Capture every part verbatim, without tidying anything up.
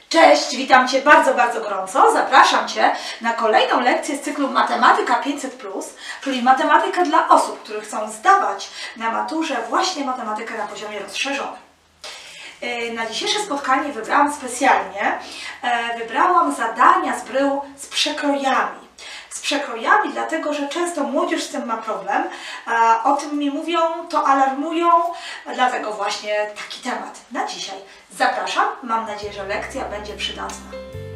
Cześć, witam Cię bardzo, bardzo gorąco. Zapraszam Cię na kolejną lekcję z cyklu Matematyka pięćset plus, czyli matematyka dla osób, które chcą zdawać na maturze właśnie matematykę na poziomie rozszerzonym. Na dzisiejsze spotkanie wybrałam specjalnie, wybrałam zadania z brył z przekrojami. Z przekrojami, dlatego że często młodzież z tym ma problem, o tym mi mówią, to alarmują, dlatego właśnie taki temat na dzisiaj. Zapraszam, mam nadzieję, że lekcja będzie przydatna.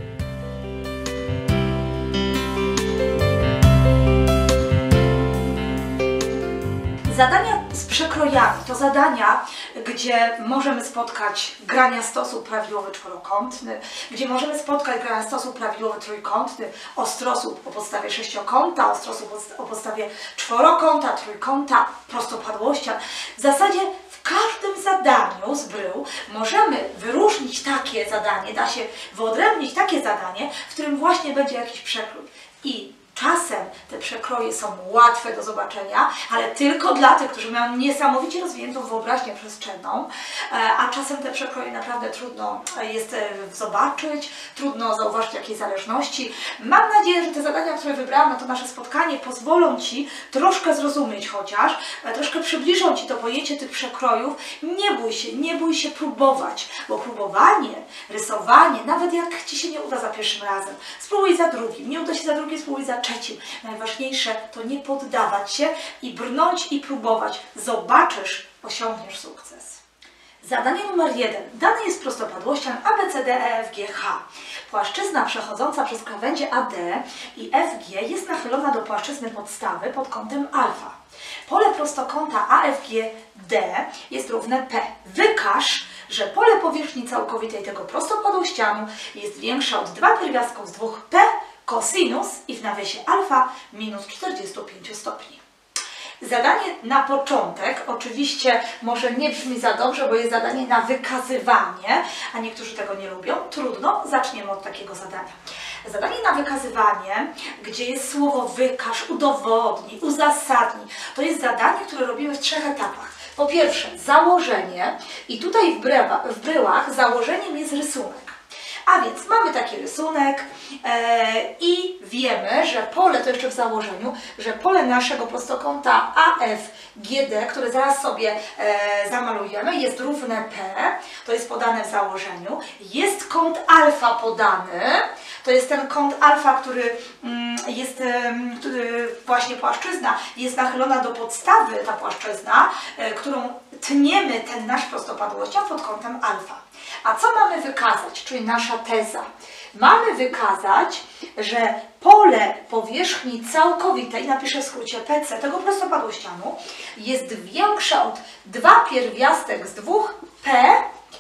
Zadania z przekrojami to zadania, gdzie możemy spotkać grania stosu prawidłowy czworokątny, gdzie możemy spotkać grania stosu prawidłowy trójkątny, ostrosłup o podstawie sześciokąta, ostrosłup o podstawie czworokąta, trójkąta, prostopadłościan. W zasadzie w każdym zadaniu z brył możemy wyróżnić takie zadanie, da się wyodrębnić takie zadanie, w którym właśnie będzie jakiś przekrój. I czasem te przekroje są łatwe do zobaczenia, ale tylko dla tych, którzy mają niesamowicie rozwiniętą wyobraźnię przestrzenną, a czasem te przekroje naprawdę trudno jest zobaczyć, trudno zauważyć jakiej zależności. Mam nadzieję, że te zadania, które wybrałam na to nasze spotkanie, pozwolą Ci troszkę zrozumieć chociaż, troszkę przybliżą Ci to pojęcie tych przekrojów. Nie bój się, nie bój się próbować, bo próbowanie, rysowanie, nawet jak Ci się nie uda za pierwszym razem, spróbuj za drugim, nie uda się za drugim, spróbuj za trzecim. Najważniejsze to nie poddawać się i brnąć i próbować. Zobaczysz, osiągniesz sukces. Zadanie numer jeden. Dane jest prostopadłościan A, B, C, D, E, F, G, H. Płaszczyzna przechodząca przez krawędzie A D i F G jest nachylona do płaszczyzny podstawy pod kątem alfa. Pole prostokąta A F G D jest równe P. Wykaż, że pole powierzchni całkowitej tego prostopadłościanu jest większe od dwa pierwiastków z dwóch P kosinus i w nawiasie alfa minus czterdzieści pięć stopni. Zadanie na początek oczywiście może nie brzmi za dobrze, bo jest zadanie na wykazywanie, a niektórzy tego nie lubią. Trudno, zaczniemy od takiego zadania. Zadanie na wykazywanie, gdzie jest słowo wykaż, udowodnij, uzasadnij, to jest zadanie, które robimy w trzech etapach. Po pierwsze założenie i tutaj w, bryła, w bryłach założeniem jest rysunek. A więc mamy taki rysunek e, i wiemy, że pole, to jeszcze w założeniu, że pole naszego prostokąta A F G D, które zaraz sobie e, zamalujemy, jest równe P, to jest podane w założeniu. Jest kąt alfa podany, to jest ten kąt alfa, który mm, jest, mm, który właśnie płaszczyzna jest nachylona do podstawy, ta płaszczyzna, e, którą tniemy ten nasz prostopadłościan pod kątem alfa. A co mamy wykazać, czyli nasza teza? Mamy wykazać, że pole powierzchni całkowitej, napiszę w skrócie P C, tego prostopadłościanu, jest większe od dwa pierwiastek z dwóch P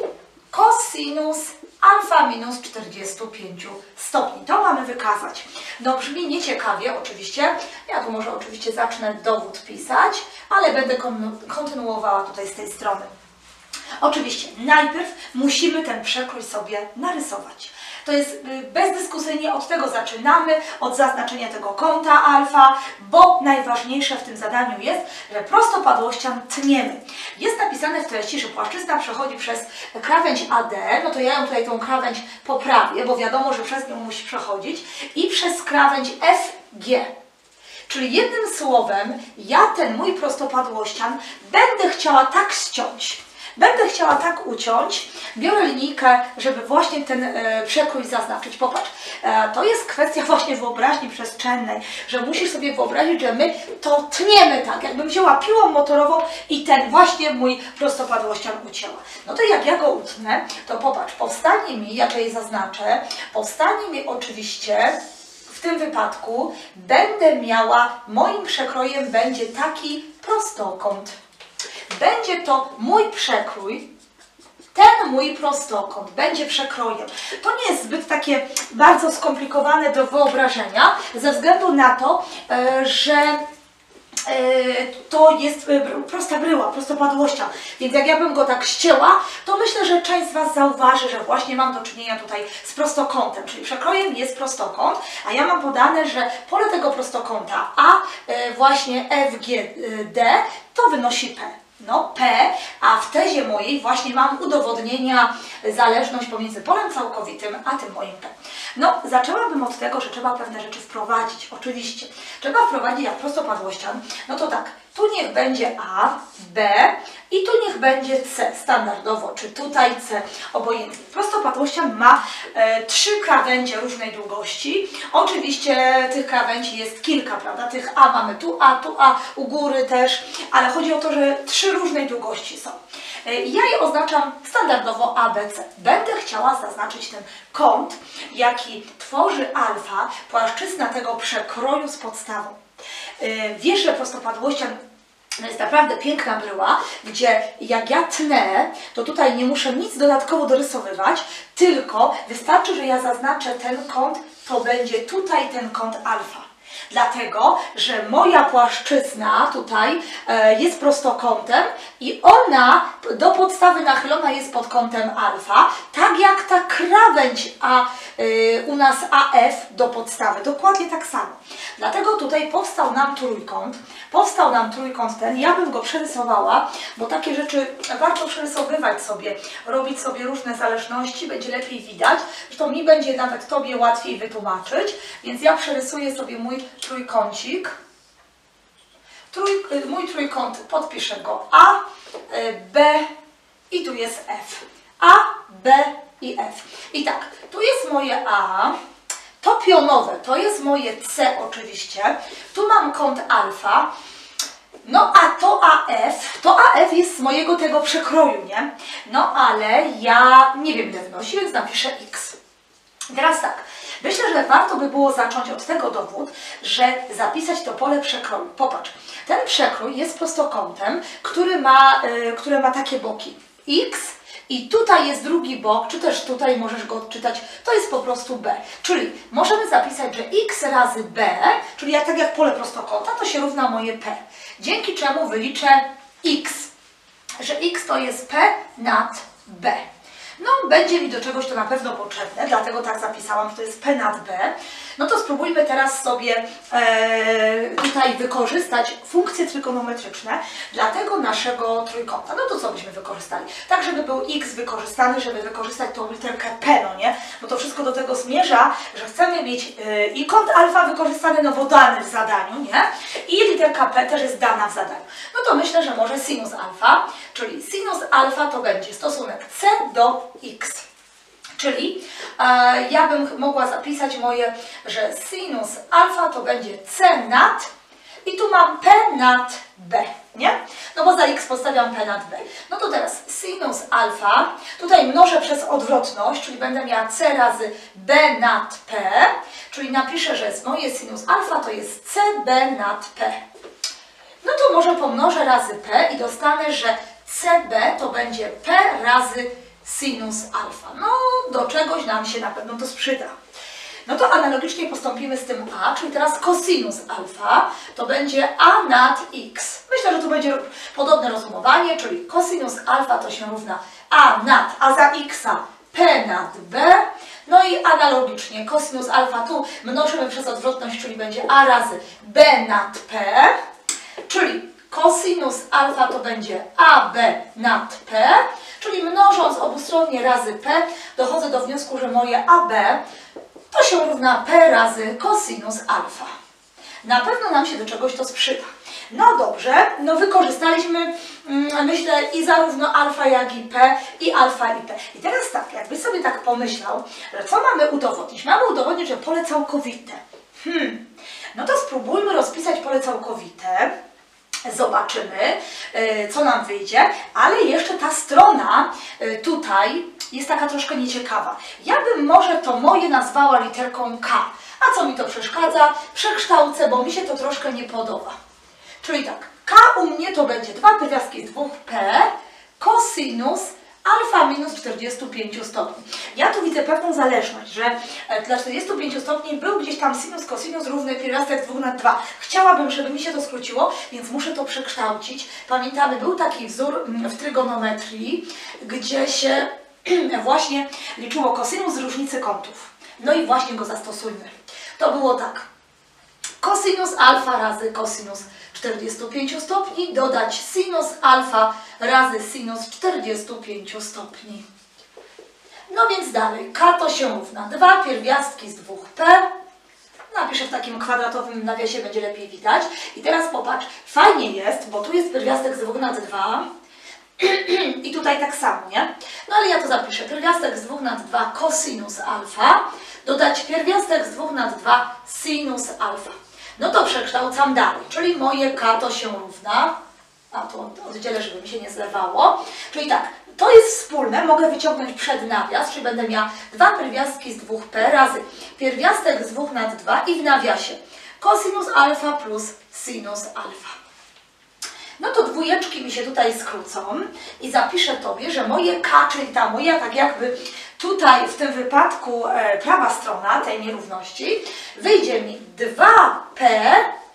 kosinus alfa minus czterdzieści pięć stopni. To mamy wykazać. No brzmi nieciekawie oczywiście. Ja tu może oczywiście zacznę dowód pisać, ale będę kontynuowała tutaj z tej strony. Oczywiście, najpierw musimy ten przekrój sobie narysować. To jest bezdyskusyjnie, od tego zaczynamy, od zaznaczenia tego kąta alfa, bo najważniejsze w tym zadaniu jest, że prostopadłościan tniemy. Jest napisane w treści, że płaszczyzna przechodzi przez krawędź A D, no to ja ją tutaj tą krawędź poprawię, bo wiadomo, że przez nią musi przechodzić, i przez krawędź F G. Czyli jednym słowem, ja ten mój prostopadłościan będę chciała tak ściąć. Będę chciała tak uciąć, biorę linijkę, żeby właśnie ten e, przekrój zaznaczyć. Popatrz, e, to jest kwestia właśnie wyobraźni przestrzennej, że musisz sobie wyobrazić, że my to tniemy tak, jakbym wzięła piłą motorową i ten właśnie mój prostopadłościan ucięła. No to jak ja go utnę, to popatrz, powstanie mi, ja tutaj zaznaczę, powstanie mi oczywiście w tym wypadku, będę miała, moim przekrojem będzie taki prostokąt. Będzie to mój przekrój, ten mój prostokąt będzie przekrojem. To nie jest zbyt takie bardzo skomplikowane do wyobrażenia, ze względu na to, że to jest prosta bryła, prostopadłościan. Więc jak ja bym go tak ścięła, to myślę, że część z Was zauważy, że właśnie mam do czynienia tutaj z prostokątem, czyli przekrojem jest prostokąt, a ja mam podane, że pole tego prostokąta A właśnie F G D to wynosi P. No P, a w tezie mojej właśnie mam udowodnienia zależność pomiędzy polem całkowitym, a tym moim P. No, zaczęłabym od tego, że trzeba pewne rzeczy wprowadzić, oczywiście. Trzeba wprowadzić jak prostopadłościan, no to tak, tu niech będzie A, B i tu niech będzie C standardowo, czy tutaj C, obojętnie. Prostopadłościan ma e, trzy krawędzie różnej długości. Oczywiście tych krawędzi jest kilka, prawda? Tych A mamy tu A, tu A, u góry też, ale chodzi o to, że trzy różnej długości są. E, ja je oznaczam standardowo A, B, C. Będę chciała zaznaczyć ten kąt, jaki tworzy alfa, płaszczyzna tego przekroju z podstawą. E, wiesz, że prostopadłościan to jest naprawdę piękna bryła, gdzie jak ja tnę, to tutaj nie muszę nic dodatkowo dorysowywać, tylko wystarczy, że ja zaznaczę ten kąt, to będzie tutaj ten kąt alfa. Dlatego, że moja płaszczyzna tutaj e, jest prostokątem i ona do podstawy nachylona jest pod kątem alfa, tak jak ta krawędź A, y, u nas A F do podstawy, dokładnie tak samo. Dlatego tutaj powstał nam trójkąt, powstał nam trójkąt ten, ja bym go przerysowała, bo takie rzeczy warto przerysowywać sobie, robić sobie różne zależności, będzie lepiej widać, zresztą mi będzie nawet Tobie łatwiej wytłumaczyć, więc ja przerysuję sobie mój trójkącik, Trój, mój trójkąt, podpiszę go A, B i tu jest F. A, B i F. I tak, tu jest moje A, to pionowe, to jest moje C oczywiście, tu mam kąt alfa, no a to A F, to A F jest z mojego tego przekroju, nie? No ale ja nie wiem ile wynosi, więc napiszę X. Teraz tak, myślę, że warto by było zacząć od tego dowód, że zapisać to pole przekroju. Popatrz, ten przekrój jest prostokątem, który ma, yy, który ma takie boki X i tutaj jest drugi bok, czy też tutaj możesz go odczytać, to jest po prostu B. Czyli możemy zapisać, że X razy B, czyli jak, tak jak pole prostokąta, to się równa moje P. Dzięki czemu wyliczę X, że X to jest P nad B. No, będzie mi do czegoś to na pewno potrzebne, dlatego tak zapisałam, że to jest P nad B. No to spróbujmy teraz sobie e, tutaj wykorzystać funkcje trygonometryczne dla tego naszego trójkąta. No to co byśmy wykorzystali? Tak, żeby był X wykorzystany, żeby wykorzystać tą literkę P, no nie? Bo to wszystko do tego zmierza, że chcemy mieć e, i kąt alfa wykorzystany, no bo dany w zadaniu, nie? I literka P też jest dana w zadaniu. No to myślę, że może sinus alfa, czyli sinus alfa to będzie stosunek C do X. Czyli e, ja bym mogła zapisać moje, że sinus alfa to będzie C nad i tu mam P nad B, nie? No bo za X postawiam P nad B. No to teraz sinus alfa, tutaj mnożę przez odwrotność, czyli będę miała C razy B nad P, czyli napiszę, że moje sinus alfa to jest C B nad P. No to może pomnożę razy P i dostanę, że C B to będzie P razy sinus alfa. No, do czegoś nam się na pewno to sprzyda. No to analogicznie postąpimy z tym A, czyli teraz cosinus alfa to będzie A nad X. Myślę, że tu będzie podobne rozumowanie, czyli cosinus alfa to się równa A nad, a za X P nad B. No i analogicznie cosinus alfa tu mnożymy przez odwrotność, czyli będzie A razy B nad P, czyli cosinus alfa to będzie A B nad P, czyli mnożąc obustronnie razy P, dochodzę do wniosku, że moje A B to się równa P razy cosinus alfa. Na pewno nam się do czegoś to sprzyda. No dobrze, no wykorzystaliśmy, mm, myślę, i zarówno alfa, jak i P, i alfa, i P. I teraz tak, jakby sobie tak pomyślał, że co mamy udowodnić? Mamy udowodnić, że pole całkowite. Hmm, no to spróbujmy rozpisać pole całkowite. Zobaczymy, co nam wyjdzie, ale jeszcze ta strona tutaj jest taka troszkę nieciekawa. Ja bym może to moje nazwała literką K. A co mi to przeszkadza? Przekształcę, bo mi się to troszkę nie podoba. Czyli tak, K u mnie to będzie dwa pierwiastki z dwóch P cosinus alfa minus czterdzieści pięć stopni. Ja tu widzę pewną zależność, że dla czterdziestu pięciu stopni był gdzieś tam sinus, cosinus równy pierwiastek z dwóch na dwa. Chciałabym, żeby mi się to skróciło, więc muszę to przekształcić. Pamiętamy, był taki wzór w trygonometrii, gdzie się właśnie liczyło cosinus z różnicy kątów. No i właśnie go zastosujmy. To było tak. Cosinus alfa razy cosinus czterdziestu pięciu stopni dodać sinus alfa razy sinus czterdziestu pięciu stopni. No więc dalej, k to się równa dwa pierwiastki z dwóch p. Napiszę w takim kwadratowym nawiasie, będzie lepiej widać. I teraz popatrz, fajnie jest, bo tu jest pierwiastek z dwóch nad dwa. I tutaj tak samo, nie? No ale ja to zapiszę. Pierwiastek z dwóch nad dwa cosinus alfa dodać pierwiastek z dwóch nad dwa sinus alfa. No to przekształcam dalej, czyli moje k to się równa, a to oddzielę, żeby mi się nie zlewało, czyli tak, to jest wspólne, mogę wyciągnąć przed nawias, czyli będę miała dwa pierwiastki z dwóch p razy pierwiastek z dwóch nad dwa i w nawiasie cosinus alfa plus sinus alfa. No to dwójeczki mi się tutaj skrócą i zapiszę Tobie, że moje k, czyli ta moja tak jakby tutaj w tym wypadku e, prawa strona tej nierówności, wyjdzie mi dwa p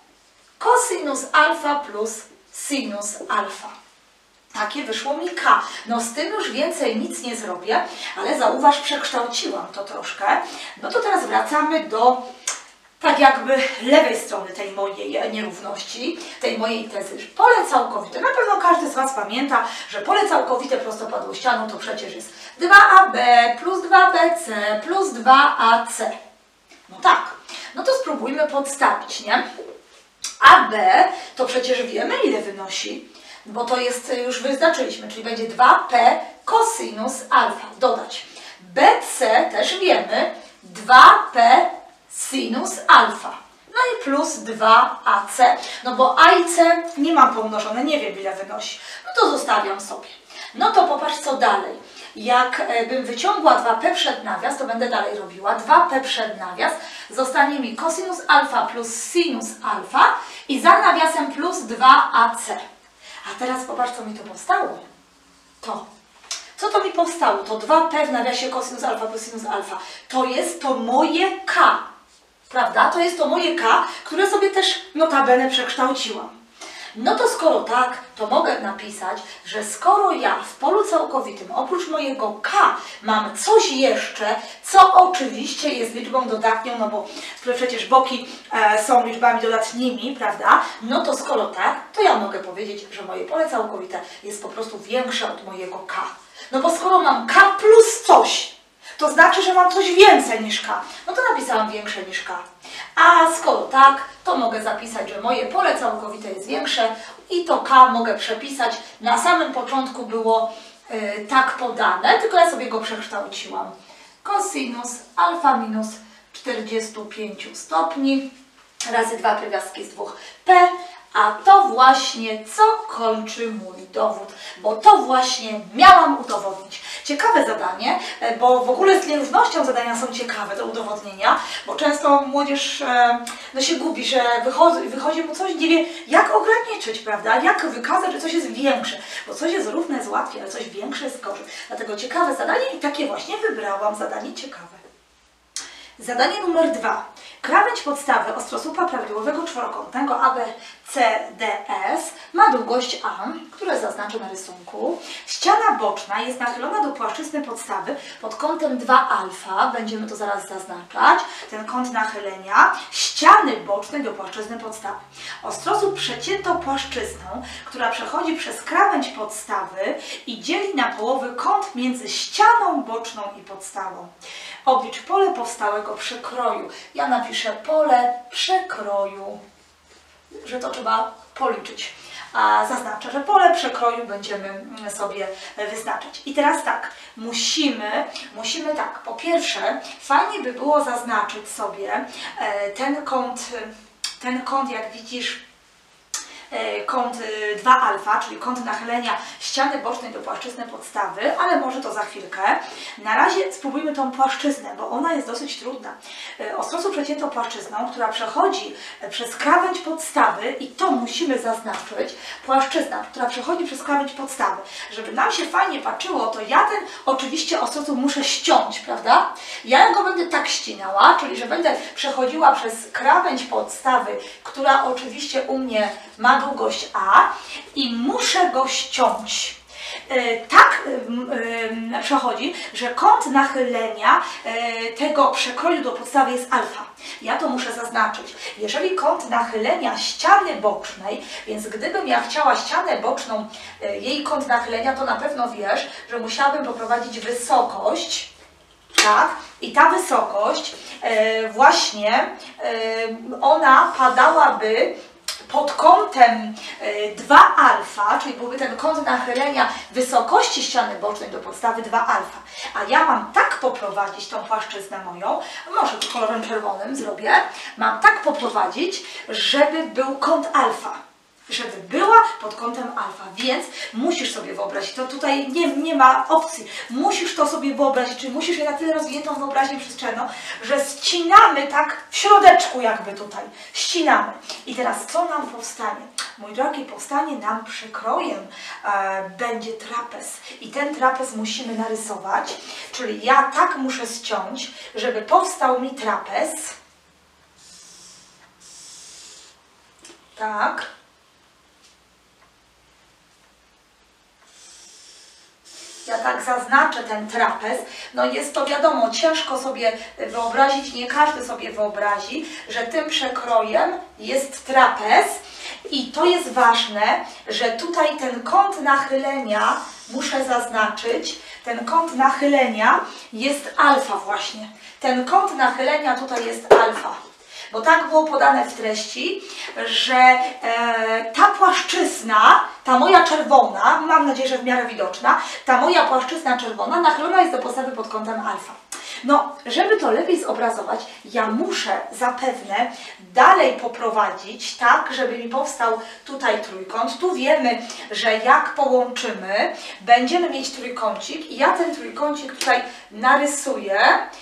cosinus alfa plus sinus alfa. Takie wyszło mi k. No z tym już więcej nic nie zrobię, ale zauważ, przekształciłam to troszkę. No to teraz wracamy do tak jakby lewej strony tej mojej nierówności, tej mojej tezy. Pole całkowite. Na pewno każdy z Was pamięta, że pole całkowite prostopadłościaną to przecież jest dwa a b plus dwa b c plus dwa a c. No tak. No to spróbujmy podstawić, nie? a b to przecież wiemy, ile wynosi, bo to jest, już wyznaczyliśmy, czyli będzie dwa p cosinus alfa. Dodać bc też wiemy, dwa p sinus alfa. No i plus dwa a c, no bo a i c nie mam pomnożone, nie wiem ile wynosi. No to zostawiam sobie. No to popatrz co dalej. Jak bym wyciągła dwa p przed nawias, to będę dalej robiła. dwa p przed nawias, zostanie mi cosinus alfa plus sinus alfa i za nawiasem plus dwa a c. A teraz popatrz co mi to powstało. To. Co to mi powstało? To dwa p w nawiasie cosinus alfa plus sinus alfa. To jest to moje k. Prawda? To jest to moje k, które sobie też notabene przekształciłam. No to skoro tak, to mogę napisać, że skoro ja w polu całkowitym oprócz mojego k mam coś jeszcze, co oczywiście jest liczbą dodatnią, no bo przecież boki e, są liczbami dodatnimi, prawda? No to skoro tak, to ja mogę powiedzieć, że moje pole całkowite jest po prostu większe od mojego k. No bo skoro mam k plus coś, to znaczy, że mam coś więcej niż k. No to napisałam większe niż k. A skoro tak, to mogę zapisać, że moje pole całkowite jest większe i to k mogę przepisać. Na samym początku było yy, tak podane, tylko ja sobie go przekształciłam. Cosinus alfa minus czterdziestu pięciu stopni razy dwa pierwiastki z dwóch p. A to właśnie co kończy mój dowód, bo to właśnie miałam udowodnić. Ciekawe zadanie, bo w ogóle z nierównością zadania są ciekawe do udowodnienia, bo często młodzież no, się gubi, że wychodzi, wychodzi mu coś, nie wie jak ograniczyć, prawda? Jak wykazać, że coś jest większe, bo coś jest równe jest łatwiej, ale coś większe jest gorzej. Dlatego ciekawe zadanie i takie właśnie wybrałam, zadanie ciekawe. Zadanie numer dwa. Krawędź podstawy ostrosłupa prawidłowego czworokątnego A B C D S ma długość A, które zaznaczę na rysunku. Ściana boczna jest nachylona do płaszczyzny podstawy pod kątem dwa alfa. Będziemy to zaraz zaznaczać. Ten kąt nachylenia ściany bocznej do płaszczyzny podstawy. Ostrosłup przecięto płaszczyzną, która przechodzi przez krawędź podstawy i dzieli na połowy kąt między ścianą boczną i podstawą. Oblicz pole powstałego przekroju. Ja napiszę pole przekroju, że to trzeba policzyć. A zaznaczę, że pole przekroju będziemy sobie wyznaczać. I teraz tak, musimy, musimy tak, po pierwsze, fajnie by było zaznaczyć sobie ten kąt, ten kąt, jak widzisz, kąt dwa alfa, czyli kąt nachylenia ściany bocznej do płaszczyzny podstawy, ale może to za chwilkę. Na razie spróbujmy tą płaszczyznę, bo ona jest dosyć trudna. Ostrosłup przecięto płaszczyzną, która przechodzi przez krawędź podstawy i to musimy zaznaczyć. Płaszczyzna, która przechodzi przez krawędź podstawy. Żeby nam się fajnie patrzyło, to ja ten oczywiście ostrosłup muszę ściąć, prawda? Ja go będę tak ścinała, czyli że będę przechodziła przez krawędź podstawy, która oczywiście u mnie ma długość A i muszę go ściąć. Tak przechodzi, że kąt nachylenia tego przekroju do podstawy jest alfa. Ja to muszę zaznaczyć. Jeżeli kąt nachylenia ściany bocznej, więc gdybym ja chciała ścianę boczną, jej kąt nachylenia, to na pewno wiesz, że musiałabym poprowadzić wysokość, tak? I ta wysokość właśnie ona padałaby pod kątem dwa alfa, czyli byłby ten kąt nachylenia wysokości ściany bocznej do podstawy dwa alfa. A ja mam tak poprowadzić tą płaszczyznę moją, może to kolorem czerwonym zrobię, mam tak poprowadzić, żeby był kąt alfa. Żeby była pod kątem alfa, więc musisz sobie wyobrazić, to tutaj nie, nie ma opcji, musisz to sobie wyobrazić, czyli musisz mieć na tyle rozwiniętą wyobraźnię przestrzenną, że ścinamy tak w środeczku jakby tutaj, ścinamy. I teraz co nam powstanie? Mój drogi, powstanie nam przekrojem e, będzie trapez i ten trapez musimy narysować, czyli ja tak muszę ściąć, żeby powstał mi trapez, tak. Ja tak zaznaczę ten trapez, no jest to wiadomo, ciężko sobie wyobrazić, nie każdy sobie wyobrazi, że tym przekrojem jest trapez i to jest ważne, że tutaj ten kąt nachylenia, muszę zaznaczyć, ten kąt nachylenia jest alfa właśnie. Ten kąt nachylenia tutaj jest alfa. Bo tak było podane w treści, że e, ta płaszczyzna, ta moja czerwona, mam nadzieję, że w miarę widoczna, ta moja płaszczyzna czerwona nachylona jest do podstawy pod kątem alfa. No, żeby to lepiej zobrazować, ja muszę zapewne dalej poprowadzić tak, żeby mi powstał tutaj trójkąt. Tu wiemy, że jak połączymy, będziemy mieć trójkącik i ja ten trójkącik tutaj narysuję.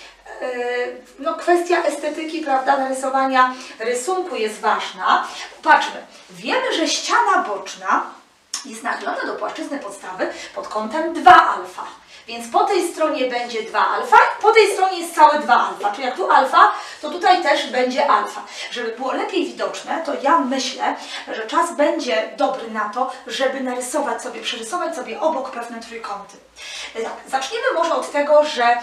No, kwestia estetyki, prawda, narysowania rysunku jest ważna. Patrzmy, wiemy, że ściana boczna jest nachylona do płaszczyzny podstawy pod kątem dwa alfa. Więc po tej stronie będzie dwa alfa i po tej stronie jest całe dwa alfa. Czyli jak tu alfa, to tutaj też będzie alfa. Żeby było lepiej widoczne, to ja myślę, że czas będzie dobry na to, żeby narysować sobie, przerysować sobie obok pewne trójkąty. Tak, zaczniemy może od tego, że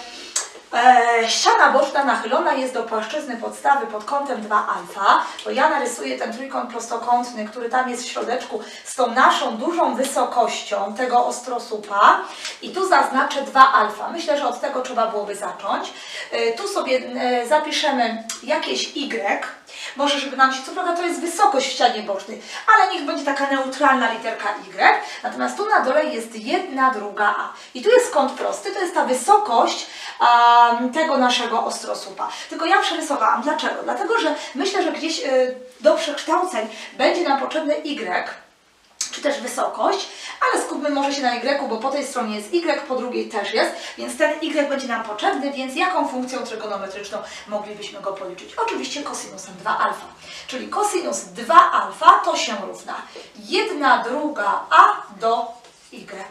E, ściana boczna nachylona jest do płaszczyzny podstawy pod kątem dwa alfa, to ja narysuję ten trójkąt prostokątny, który tam jest w środeczku z tą naszą dużą wysokością tego ostrosłupa i tu zaznaczę dwa alfa. Myślę, że od tego trzeba byłoby zacząć. E, tu sobie e, zapiszemy jakieś Y. Może, żeby nam się, co prawda to jest wysokość w ścianie bocznej, ale niech będzie taka neutralna literka Y. Natomiast tu na dole jest jedna druga A. I tu jest kąt prosty, to jest ta wysokość a, tego naszego ostrosłupa. Tylko ja przerysowałam. Dlaczego? Dlatego, że myślę, że gdzieś y, do przekształceń będzie nam potrzebny Y, czy też wysokość, ale skupmy może się na Y, bo po tej stronie jest Y, po drugiej też jest, więc ten Y będzie nam potrzebny, więc jaką funkcją trygonometryczną moglibyśmy go policzyć? Oczywiście kosinusem dwa alfa. Czyli kosinus dwa alfa to się równa jedna druga A do Y.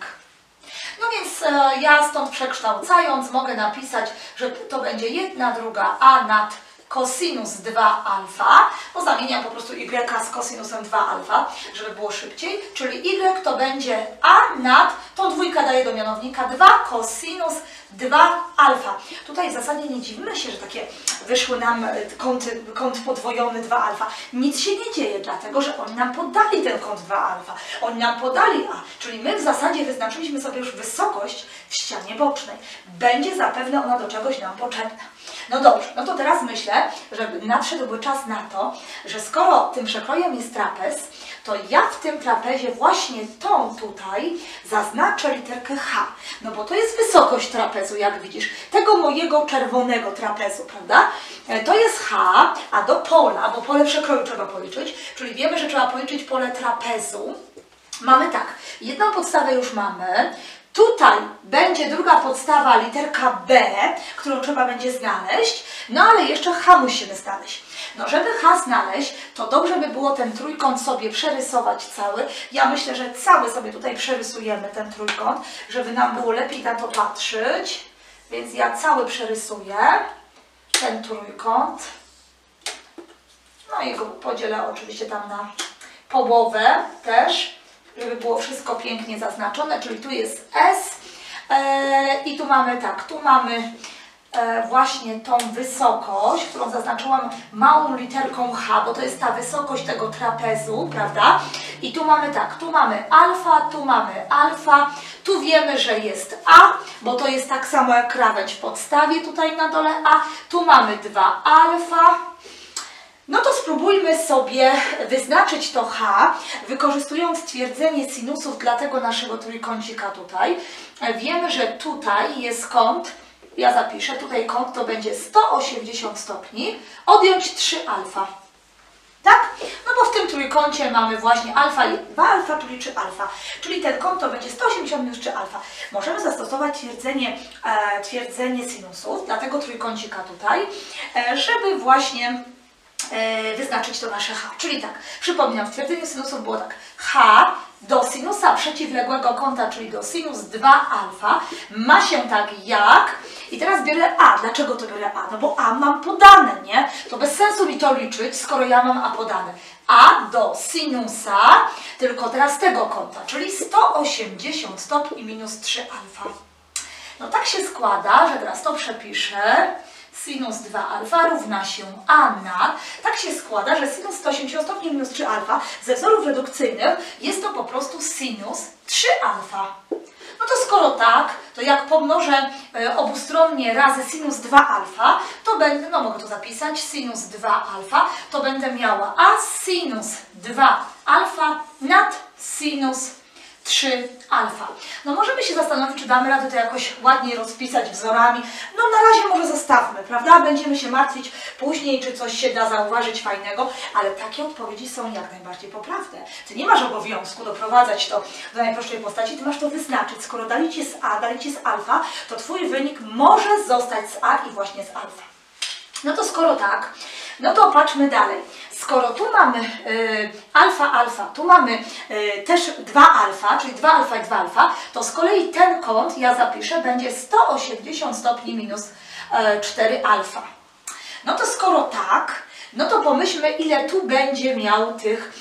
No więc e, ja stąd przekształcając mogę napisać, że to będzie jedna druga A nad kosinus dwa alfa, bo zamieniam po prostu Y z kosinusem dwa alfa, żeby było szybciej, czyli Y to będzie A nad, tą dwójkę daję do mianownika, dwa kosinus dwa alfa. Tutaj w zasadzie nie dziwimy się, że takie wyszły nam kąty, kąt podwojony dwa alfa. Nic się nie dzieje, dlatego że oni nam podali ten kąt dwa alfa. Oni nam podali A, czyli my w zasadzie wyznaczyliśmy sobie już wysokość w ścianie bocznej. Będzie zapewne ona do czegoś nam potrzebna. No dobrze, no to teraz myślę, że nadszedłby czas na to, że skoro tym przekrojem jest trapez, to ja w tym trapezie właśnie tą tutaj zaznaczę literkę H. No bo to jest wysokość trapezu, jak widzisz, tego mojego czerwonego trapezu, prawda? To jest H, a do pola, bo pole przekroju trzeba policzyć, czyli wiemy, że trzeba policzyć pole trapezu. Mamy tak, jedną podstawę już mamy. Tutaj będzie druga podstawa, literka B, którą trzeba będzie znaleźć, no ale jeszcze H musimy znaleźć. No żeby H znaleźć, to dobrze by było ten trójkąt sobie przerysować cały. Ja myślę, że cały sobie tutaj przerysujemy ten trójkąt, żeby nam było lepiej na to patrzeć. Więc ja cały przerysuję ten trójkąt. No i go podzielę oczywiście tam na połowę też. żeby było wszystko pięknie zaznaczone, czyli tu jest S e, i tu mamy tak, tu mamy e, właśnie tą wysokość, którą zaznaczyłam małą literką H, bo to jest ta wysokość tego trapezu, prawda? I tu mamy tak, tu mamy alfa, tu mamy alfa, tu wiemy, że jest A, bo to jest tak samo jak krawędź w podstawie tutaj na dole A, tu mamy dwa alfa. No to spróbujmy sobie wyznaczyć to H, wykorzystując twierdzenie sinusów dla tego naszego trójkącika tutaj. Wiemy, że tutaj jest kąt, ja zapiszę, tutaj kąt to będzie sto osiemdziesiąt stopni, odjąć trzy alfa. Tak? No bo w tym trójkącie mamy właśnie alfa i dwa alfa, czyli trzy alfa. Czyli ten kąt to będzie sto osiemdziesiąt minus trzy alfa. Możemy zastosować twierdzenie, e, twierdzenie sinusów dla tego trójkącika tutaj, e, żeby właśnie wyznaczyć to nasze H. Czyli tak, przypominam, w twierdzeniu sinusów było tak, H do sinusa przeciwległego kąta, czyli do sinus dwa alfa, ma się tak jak, i teraz biorę A. Dlaczego to biorę A? No bo A mam podane, nie? To bez sensu mi to liczyć, skoro ja mam A podane. A do sinusa, tylko teraz tego kąta, czyli sto osiemdziesiąt stopni minus trzy alfa. No tak się składa, że teraz to przepiszę. Sinus dwa alfa równa się A nad. Tak się składa, że sinus sto osiemdziesiąt stopni minus trzy alfa ze wzorów redukcyjnych jest to po prostu sinus trzy alfa. No to skoro tak, to jak pomnożę y, obustronnie razy sinus dwa alfa, to będę, no mogę to zapisać, sinus dwa alfa, to będę miała A sinus dwa alfa nad sinus trzy alfa. No możemy się zastanowić, czy damy radę to jakoś ładniej rozpisać wzorami. No na razie może zostawmy, prawda? Będziemy się martwić później, czy coś się da zauważyć fajnego, ale takie odpowiedzi są jak najbardziej poprawne. Ty nie masz obowiązku doprowadzać to do najprostszej postaci, ty masz to wyznaczyć. Skoro dali Ci z A, dali Ci z alfa, to Twój wynik może zostać z A i właśnie z alfa. No to skoro tak, no to patrzmy dalej. Skoro tu mamy y, alfa, alfa, tu mamy y, też dwa alfa, czyli dwa alfa i dwa alfa, to z kolei ten kąt, ja zapiszę, będzie sto osiemdziesiąt stopni minus y, cztery alfa. No to skoro tak, no to pomyślmy, ile tu będzie miał tych,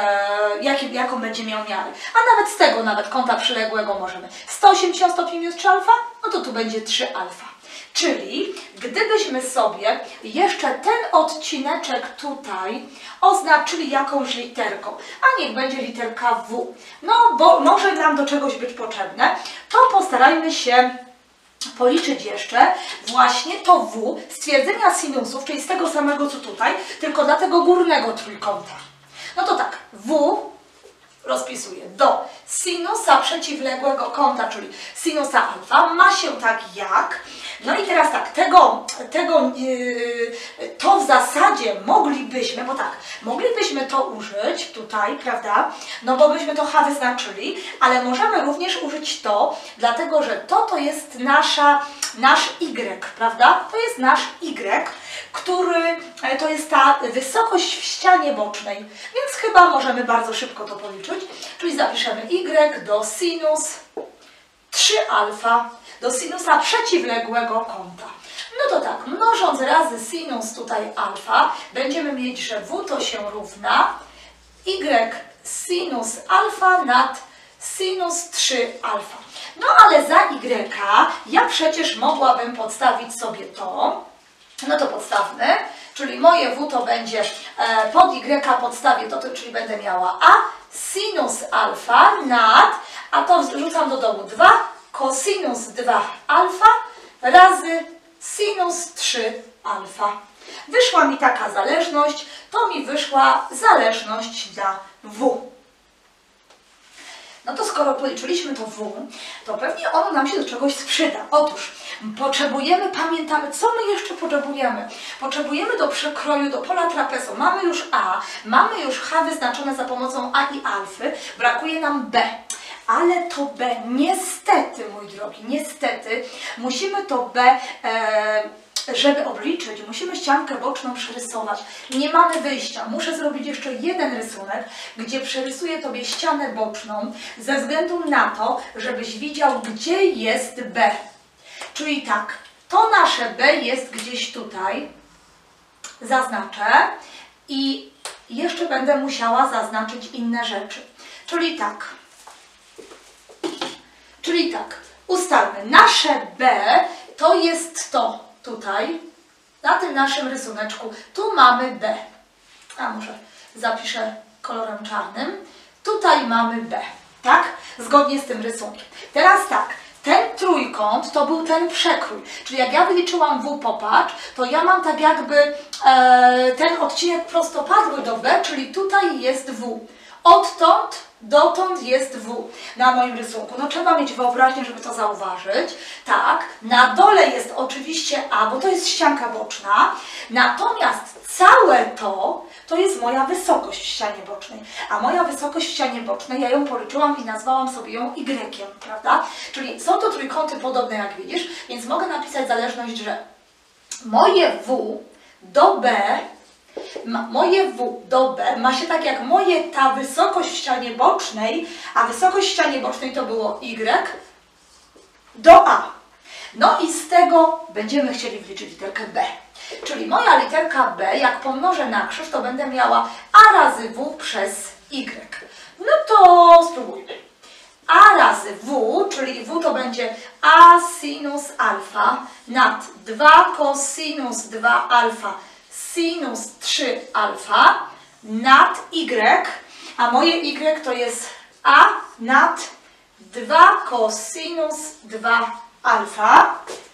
y, jak, jaką będzie miał miarę. A nawet z tego nawet kąta przyległego możemy. sto osiemdziesiąt stopni minus trzy alfa, no to tu będzie trzy alfa. Czyli gdybyśmy sobie jeszcze ten odcineczek tutaj oznaczyli jakąś literką, a niech będzie literka W, no bo może nam do czegoś być potrzebne, to postarajmy się policzyć jeszcze właśnie to W z twierdzenia sinusów, czyli z tego samego co tutaj, tylko dla tego górnego trójkąta. No to tak, W rozpisuję do sinusa przeciwległego kąta, czyli sinusa alfa, ma się tak jak. No i teraz tak, tego, tego yy, to w zasadzie moglibyśmy, bo tak, moglibyśmy to użyć tutaj, prawda, no bo byśmy to H wyznaczyli, ale możemy również użyć to, dlatego że to to jest nasza, nasz Y, prawda, to jest nasz Y, który, to jest ta wysokość w ścianie bocznej, więc chyba możemy bardzo szybko to policzyć, czyli zapiszemy Y do sinus trzy alfa, do sinusa przeciwległego kąta. No to tak, mnożąc razy sinus tutaj alfa, będziemy mieć, że W to się równa Y sinus alfa nad sinus trzy alfa. No ale za Y ja przecież mogłabym podstawić sobie to, no to podstawmy, czyli moje W to będzie, e, pod Y podstawię to, to, czyli będę miała A sinus alfa nad, a to wrzucam do dołu dwa, cosinus dwa alfa razy sinus trzy alfa. Wyszła mi taka zależność, to mi wyszła zależność dla W. No to skoro policzyliśmy to W, to pewnie ono nam się do czegoś przyda. Otóż potrzebujemy, pamiętamy, co my jeszcze potrzebujemy. Potrzebujemy do przekroju, do pola trapezu. Mamy już A, mamy już H wyznaczone za pomocą A i alfy, brakuje nam B. Ale to B, niestety, mój drogi, niestety, musimy to B, e, żeby obliczyć, musimy ściankę boczną przerysować. Nie mamy wyjścia. Muszę zrobić jeszcze jeden rysunek, gdzie przerysuję Tobie ścianę boczną, ze względu na to, żebyś widział, gdzie jest B. Czyli tak, to nasze B jest gdzieś tutaj, zaznaczę i jeszcze będę musiała zaznaczyć inne rzeczy. Czyli tak, Czyli tak, ustalmy, nasze B to jest to tutaj, na tym naszym rysuneczku, tu mamy B. A może zapiszę kolorem czarnym. Tutaj mamy B, tak? Zgodnie z tym rysunkiem. Teraz tak, ten trójkąt to był ten przekrój, czyli jak ja wyliczyłam W, popatrz, to ja mam tak jakby e, ten odcinek prostopadły do B, czyli tutaj jest W. Odtąd dotąd jest W na moim rysunku. No trzeba mieć wyobraźnię, żeby to zauważyć. Tak, na dole jest oczywiście A, bo to jest ścianka boczna, natomiast całe to, to jest moja wysokość w ścianie bocznej. A moja wysokość w ścianie bocznej, ja ją policzyłam i nazwałam sobie ją Y, prawda? Czyli są to trójkąty podobne, jak widzisz, więc mogę napisać zależność, że moje W do B Ma, moje W do B ma się tak jak moje ta wysokość w ścianie bocznej, a wysokość w ścianie bocznej to było Y do A. No i z tego będziemy chcieli wliczyć literkę B. Czyli moja literka B, jak pomnożę na krzyż, to będę miała A razy W przez Y. No to spróbujmy. A razy W, czyli W to będzie A sinus alfa nad dwa cosinus dwa alfa sinus trzy alfa nad Y, a moje Y to jest A nad dwa cosinus dwa alfa.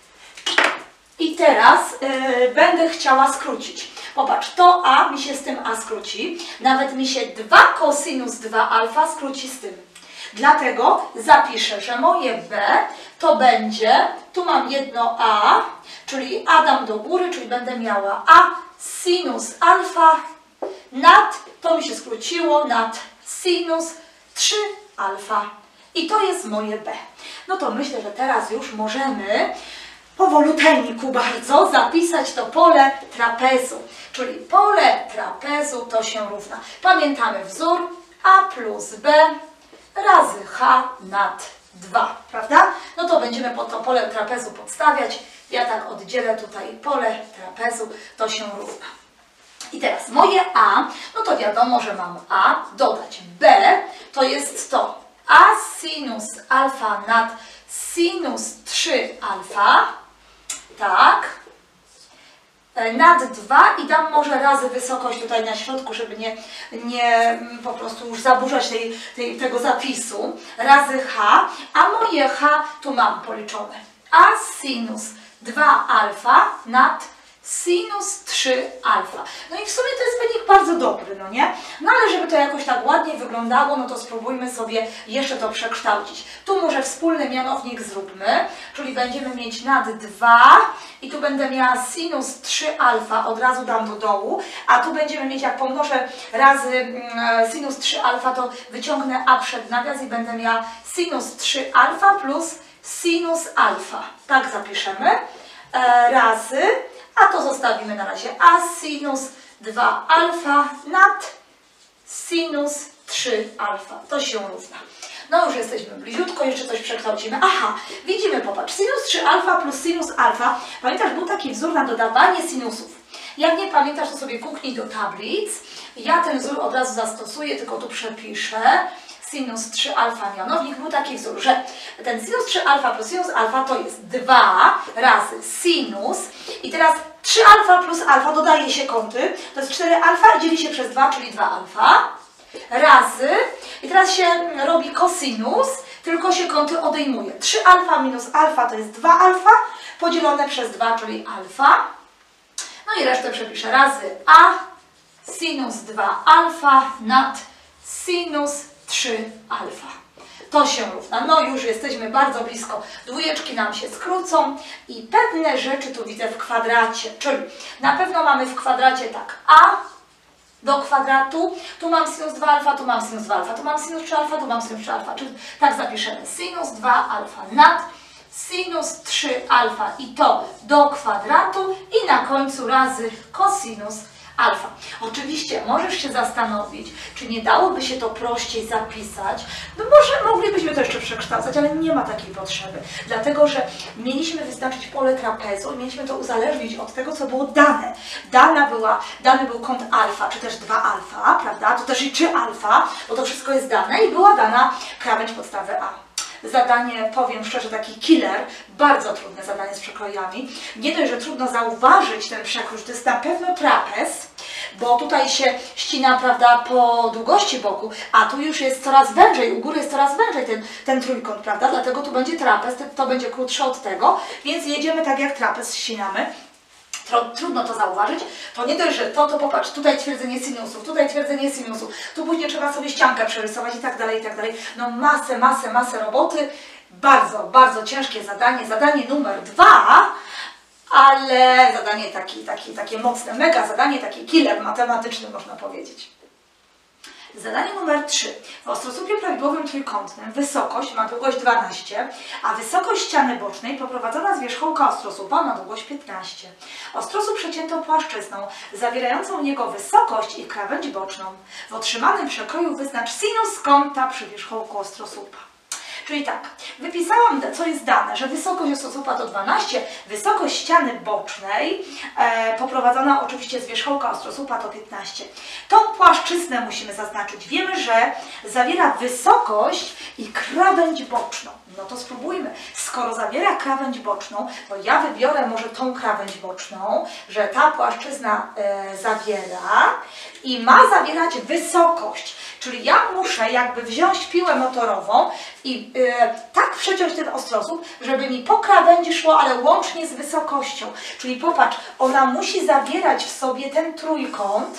I teraz yy, będę chciała skrócić. Popatrz, to A mi się z tym A skróci, nawet mi się dwa cosinus dwa alfa skróci z tym. Dlatego zapiszę, że moje B to będzie, tu mam jedno A, czyli A dam do góry, czyli będę miała A sinus alfa nad, to mi się skróciło, nad sinus trzy alfa. I to jest moje B. No to myślę, że teraz już możemy powoluteńku bardzo zapisać to pole trapezu. Czyli pole trapezu to się równa. Pamiętamy wzór A plus B razy H nad dwa, prawda? No to będziemy pod to pole trapezu podstawiać. Ja tak oddzielę tutaj pole trapezu, to się równa. I teraz moje A, no to wiadomo, że mam A, dodać B, to jest to A sinus alfa nad sinus trzy alfa, tak, nad dwa i dam może razy wysokość tutaj na środku, żeby nie, nie po prostu już zaburzać tej, tej, tego zapisu, razy H, a moje H tu mam policzone. A sinus dwa alfa nad sinus trzy alfa. No i w sumie to jest wynik bardzo dobry, no nie? No ale żeby to jakoś tak ładnie wyglądało, no to spróbujmy sobie jeszcze to przekształcić. Tu może wspólny mianownik zróbmy, czyli będziemy mieć nad dwa i tu będę miała sinus trzy alfa, od razu dam do dołu, a tu będziemy mieć, jak pomnożę razy mm, sinus trzy alfa, to wyciągnę A przed nawias i będę miała sinus trzy alfa plus sinus alfa. Tak zapiszemy. E, razy, a to zostawimy na razie A sinus dwa alfa nad sinus trzy alfa. To się równa. No już jesteśmy bliziutko, jeszcze coś przekształcimy. Aha, widzimy, popatrz, sinus trzy alfa plus sinus alfa. Pamiętasz, był taki wzór na dodawanie sinusów. Jak nie pamiętasz, to sobie kuknij do tablic. Ja ten wzór od razu zastosuję, tylko tu przepiszę. Sinus trzy alfa mianownik, był taki wzór, że ten sinus trzy alfa plus sinus alfa to jest dwa razy sinus i teraz trzy alfa plus alfa dodaje się kąty, to jest cztery alfa i dzieli się przez dwa, czyli dwa alfa, razy, i teraz się robi kosinus, tylko się kąty odejmuje. trzy alfa minus alfa to jest dwa alfa, podzielone przez dwa, czyli alfa. No i resztę przepiszę razy A sinus dwa alfa nad sinus trzy alfa. To się równa. No już jesteśmy bardzo blisko. Dwójeczki nam się skrócą i pewne rzeczy tu widzę w kwadracie. Czyli na pewno mamy w kwadracie tak A do kwadratu. Tu mam sinus dwa alfa, tu mam sinus dwa alfa, tu mam sinus trzy alfa, tu mam sinus trzy alfa. Czyli tak zapiszemy sinus dwa alfa nad sinus trzy alfa i to do kwadratu i na końcu razy kosinus alfa. Oczywiście możesz się zastanowić, czy nie dałoby się to prościej zapisać. No może moglibyśmy to jeszcze przekształcać, ale nie ma takiej potrzeby. Dlatego, że mieliśmy wyznaczyć pole trapezu i mieliśmy to uzależnić od tego, co było dane. Dana była, dany był kąt alfa, czy też dwa alfa, prawda? To też i trzy alfa, bo to wszystko jest dane i była dana krawędź podstawy A. zadanie, powiem szczerze, taki killer, bardzo trudne zadanie z przekrojami. Nie dość, że trudno zauważyć ten przekrój, to jest na pewno trapez, bo tutaj się ścina, prawda, po długości boku, a tu już jest coraz wężej, u góry jest coraz wężej ten, ten trójkąt, prawda, dlatego tu będzie trapez, to będzie krótsze od tego, więc jedziemy tak jak trapez, ścinamy. Trudno to zauważyć, to nie dość, że to, to popatrz, tutaj twierdzenie sinusów, tutaj twierdzenie sinusów, tu później trzeba sobie ściankę przerysować i tak dalej, i tak dalej. No masę, masę, masę roboty, bardzo, bardzo ciężkie zadanie, zadanie numer dwa, ale zadanie taki, taki, takie mocne, mega zadanie, taki killer matematyczny można powiedzieć. Zadanie numer trzy. W ostrosłupie prawidłowym trójkątnym wysokość ma długość dwanaście, a wysokość ściany bocznej poprowadzona z wierzchołka ostrosłupa ma długość piętnaście. Ostrosłup przecięto płaszczyzną zawierającą jego wysokość i krawędź boczną. W otrzymanym przekroju wyznacz sinus kąta przy wierzchołku ostrosłupa. Czyli tak, wypisałam, co jest dane, że wysokość ostrosłupa to dwanaście, wysokość ściany bocznej e, poprowadzona oczywiście z wierzchołka ostrosłupa to piętnaście. Tą płaszczyznę musimy zaznaczyć. Wiemy, że zawiera wysokość i krawędź boczną. No to spróbujmy. Skoro zawiera krawędź boczną, to ja wybiorę może tą krawędź boczną, że ta płaszczyzna e, zawiera i ma zawierać wysokość. Czyli ja muszę jakby wziąć piłę motorową i e, tak przeciąć ten ostrosłup, żeby mi po krawędzi szło, ale łącznie z wysokością. Czyli popatrz, ona musi zawierać w sobie ten trójkąt,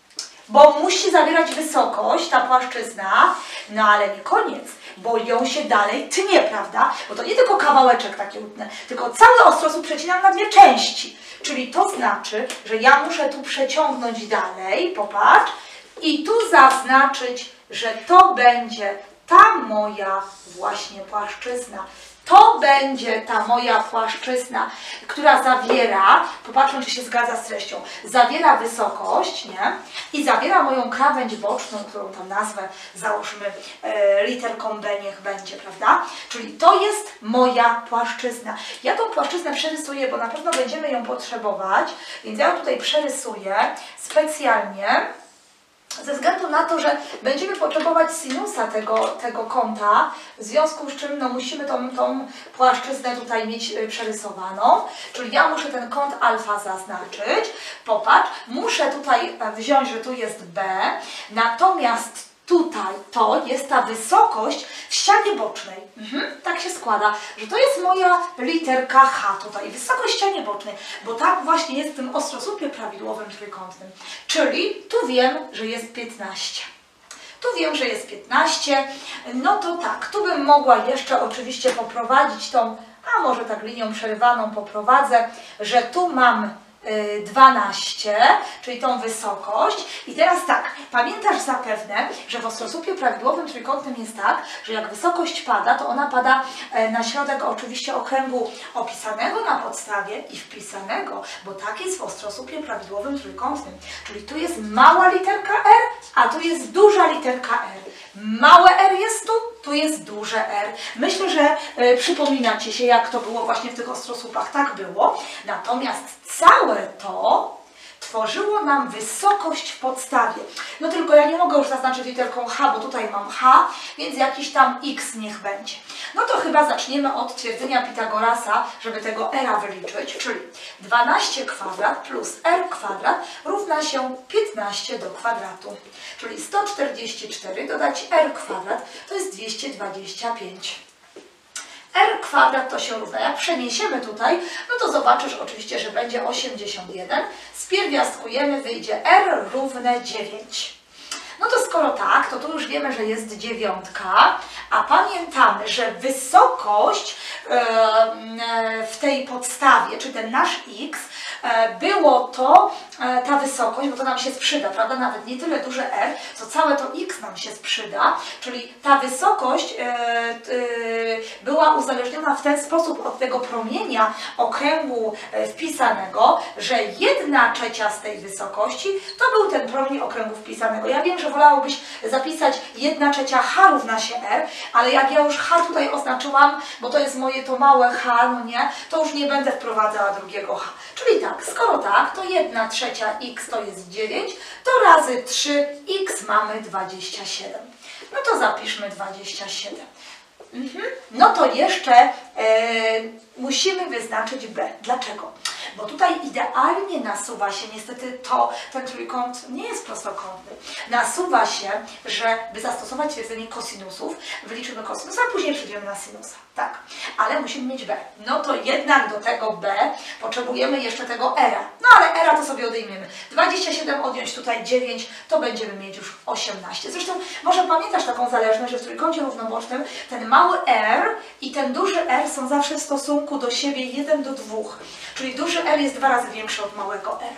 bo musi zawierać wysokość, ta płaszczyzna, no ale nie koniec, bo ją się dalej tnie, prawda? Bo to nie tylko kawałeczek taki utnę, tylko cały ostrosłup przecinam na dwie części. Czyli to znaczy, że ja muszę tu przeciągnąć dalej, popatrz, i tu zaznaczyć, że to będzie ta moja właśnie płaszczyzna. To będzie ta moja płaszczyzna, która zawiera, popatrzmy, czy się zgadza z treścią, zawiera wysokość, nie? I zawiera moją krawędź boczną, którą tam nazwę, załóżmy e, literką B niech będzie, prawda? Czyli to jest moja płaszczyzna. Ja tą płaszczyznę przerysuję, bo na pewno będziemy ją potrzebować, więc ja ją tutaj przerysuję specjalnie, ze względu na to, że będziemy potrzebować sinusa tego, tego kąta, w związku z czym no, musimy tą, tą płaszczyznę tutaj mieć przerysowaną, czyli ja muszę ten kąt alfa zaznaczyć, popatrz, muszę tutaj wziąć, że tu jest B, natomiast tutaj to jest ta wysokość w ścianie bocznej. Mhm, tak się składa, że to jest moja literka H tutaj, wysokość w ścianie bocznej, bo tak właśnie jest w tym ostrosłupie prawidłowym trójkątnym. Czyli tu wiem, że jest piętnaście. Tu wiem, że jest piętnaście. No to tak, tu bym mogła jeszcze oczywiście poprowadzić tą, a może tak linią przerywaną poprowadzę, że tu mam dwanaście, czyli tą wysokość. I teraz tak, pamiętasz zapewne, że w ostrosłupie prawidłowym trójkątnym jest tak, że jak wysokość pada, to ona pada na środek oczywiście okręgu opisanego na podstawie i wpisanego, bo tak jest w ostrosłupie prawidłowym trójkątnym. Czyli tu jest mała literka R, a tu jest duża literka R. Małe R jest tu, tu jest duże R. Myślę, że y, przypominacie się, jak to było właśnie w tych ostrosłupach. Tak było. Natomiast całe to tworzyło nam wysokość w podstawie. No tylko ja nie mogę już zaznaczyć literką H, bo tutaj mam H, więc jakiś tam X niech będzie. No to chyba zaczniemy od twierdzenia Pitagorasa, żeby tego R wyliczyć, czyli dwanaście kwadrat plus R kwadrat równa się piętnaście do kwadratu. Czyli sto czterdzieści cztery dodać R kwadrat to jest dwieście dwadzieścia pięć. R kwadrat to się równa. Jak przeniesiemy tutaj, no to zobaczysz oczywiście, że będzie osiemdziesiąt jeden. Spierwiastkujemy, wyjdzie R równe dziewięć. No to skoro tak, to tu już wiemy, że jest dziewiątka, a pamiętamy, że wysokość w tej podstawie, czy ten nasz X, było to ta wysokość, bo to nam się sprzyda, prawda? Nawet nie tyle duże R, co całe to X nam się sprzyda, czyli ta wysokość była uzależniona w ten sposób od tego promienia okręgu wpisanego, że jedna trzecia z tej wysokości to był ten promień okręgu wpisanego. Ja wiem, że wolałobyś zapisać jedna trzecia H równa się R, ale jak ja już H tutaj oznaczyłam, bo to jest moje to małe H, no nie, to już nie będę wprowadzała drugiego H. Czyli tak, skoro tak, to jedna trzecia X to jest dziewięć, to razy trzy X mamy dwadzieścia siedem. No to zapiszmy dwadzieścia siedem. Mhm. No to jeszcze e, musimy wyznaczyć B. Dlaczego? Bo tutaj idealnie nasuwa się, niestety to, ten trójkąt nie jest prostokątny. Nasuwa się, że by zastosować twierdzenie kosinusów, wyliczymy kosinus, a później przejdziemy na sinusa. Tak, ale musimy mieć B. No to jednak do tego B potrzebujemy jeszcze tego R. No ale R to sobie odejmiemy. dwadzieścia siedem odjąć tutaj dziewięć, to będziemy mieć już osiemnaście. Zresztą może pamiętasz taką zależność, że w trójkącie równobocznym ten mały R i ten duży R są zawsze w stosunku do siebie jeden do dwóch. Czyli duży R jest dwa razy większy od małego R.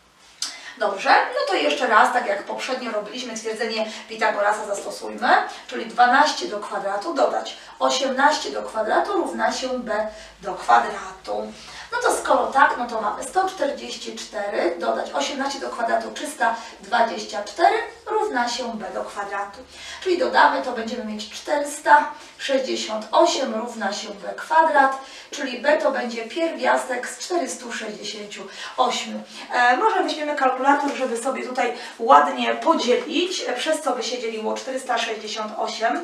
Dobrze, no to jeszcze raz, tak jak poprzednio robiliśmy twierdzenie Pitagorasa, zastosujmy, czyli dwanaście do kwadratu dodać osiemnaście do kwadratu równa się B do kwadratu. No to skoro tak, no to mamy sto czterdzieści cztery dodać osiemnaście do kwadratu trzysta dwadzieścia cztery równa się B do kwadratu. Czyli dodamy, to będziemy mieć czterysta sześćdziesiąt osiem równa się B kwadrat, czyli B to będzie pierwiastek z czterystu sześćdziesięciu ośmiu. E, może weźmiemy kalkulator, żeby sobie tutaj ładnie podzielić, przez co by się dzieliło czterysta sześćdziesiąt osiem.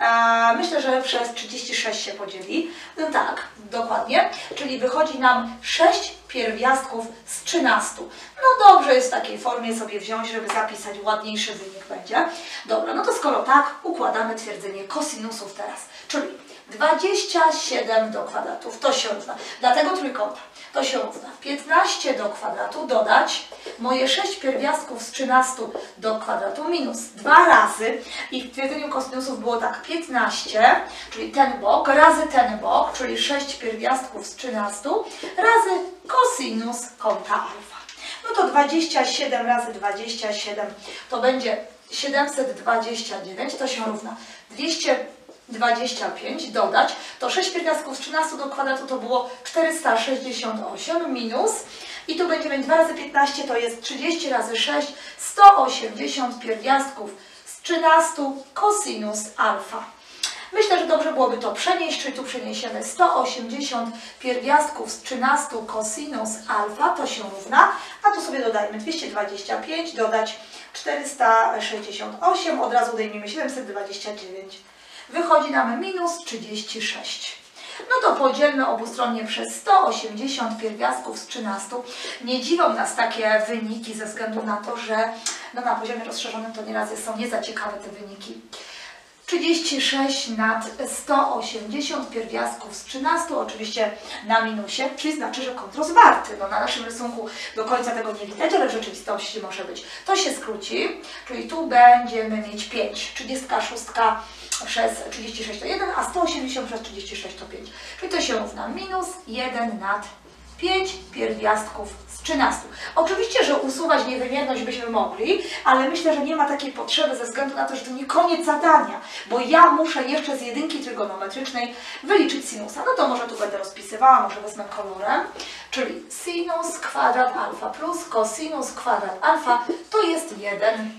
E, myślę, że przez trzydzieści sześć się podzieli. No tak, dokładnie, czyli wychodzi nam sześć pierwiastków z trzynastu. No dobrze jest w takiej formie sobie wziąć, żeby zapisać, ładniejszy wynik będzie. Dobra, no to skoro tak, układamy twierdzenie kosinusów teraz, czyli dwadzieścia siedem do kwadratów, to się równa, dla tego trójkąta, to się równa piętnaście do kwadratu dodać moje sześć pierwiastków z trzynastu do kwadratu minus dwa razy, i w twierdzeniu kosinusów było tak, piętnaście, czyli ten bok, razy ten bok, czyli sześć pierwiastków z trzynastu, razy kosinus kąta alfa. No to dwadzieścia siedem razy dwadzieścia siedem to będzie siedemset dwadzieścia dziewięć, to się równa dwieście dwadzieścia pięć, dodać, to sześć pierwiastków z trzynastu do kwadratu to było czterysta sześćdziesiąt osiem minus, i tu będziemy mieć dwa razy piętnaście, to jest trzydzieści razy sześć, sto osiemdziesiąt pierwiastków z trzynastu kosinus alfa. Myślę, że dobrze byłoby to przenieść, czyli tu przeniesiemy sto osiemdziesiąt pierwiastków z trzynastu kosinus alfa, to się równa, a tu sobie dodajmy dwieście dwadzieścia pięć, dodać czterysta sześćdziesiąt osiem, od razu odejmiemy siedemset dwadzieścia dziewięć. Wychodzi nam minus trzydzieści sześć. No to podzielmy obustronnie przez sto osiemdziesiąt pierwiastków z trzynastu. Nie dziwią nas takie wyniki ze względu na to, że no na poziomie rozszerzonym to nieraz są nie za ciekawe te wyniki. trzydzieści sześć nad sto osiemdziesiąt pierwiastków z trzynastu, oczywiście na minusie, czyli znaczy, że kąt rozwarty. No, na naszym rysunku do końca tego nie widać, ale w rzeczywistości może być. To się skróci, czyli tu będziemy mieć pięć. trzydzieści sześć przez trzydzieści sześć to jeden, a sto osiemdziesiąt przez trzydzieści sześć to pięć. Czyli to się równa minus jeden nad pięć pierwiastków z trzynastu. Oczywiście, że usuwać niewymierność byśmy mogli, ale myślę, że nie ma takiej potrzeby ze względu na to, że to nie koniec zadania, bo ja muszę jeszcze z jedynki trygonometrycznej wyliczyć sinusa. No to może tu będę rozpisywała, może wezmę kolorem, czyli sinus kwadrat alfa plus cosinus kwadrat alfa to jest jeden,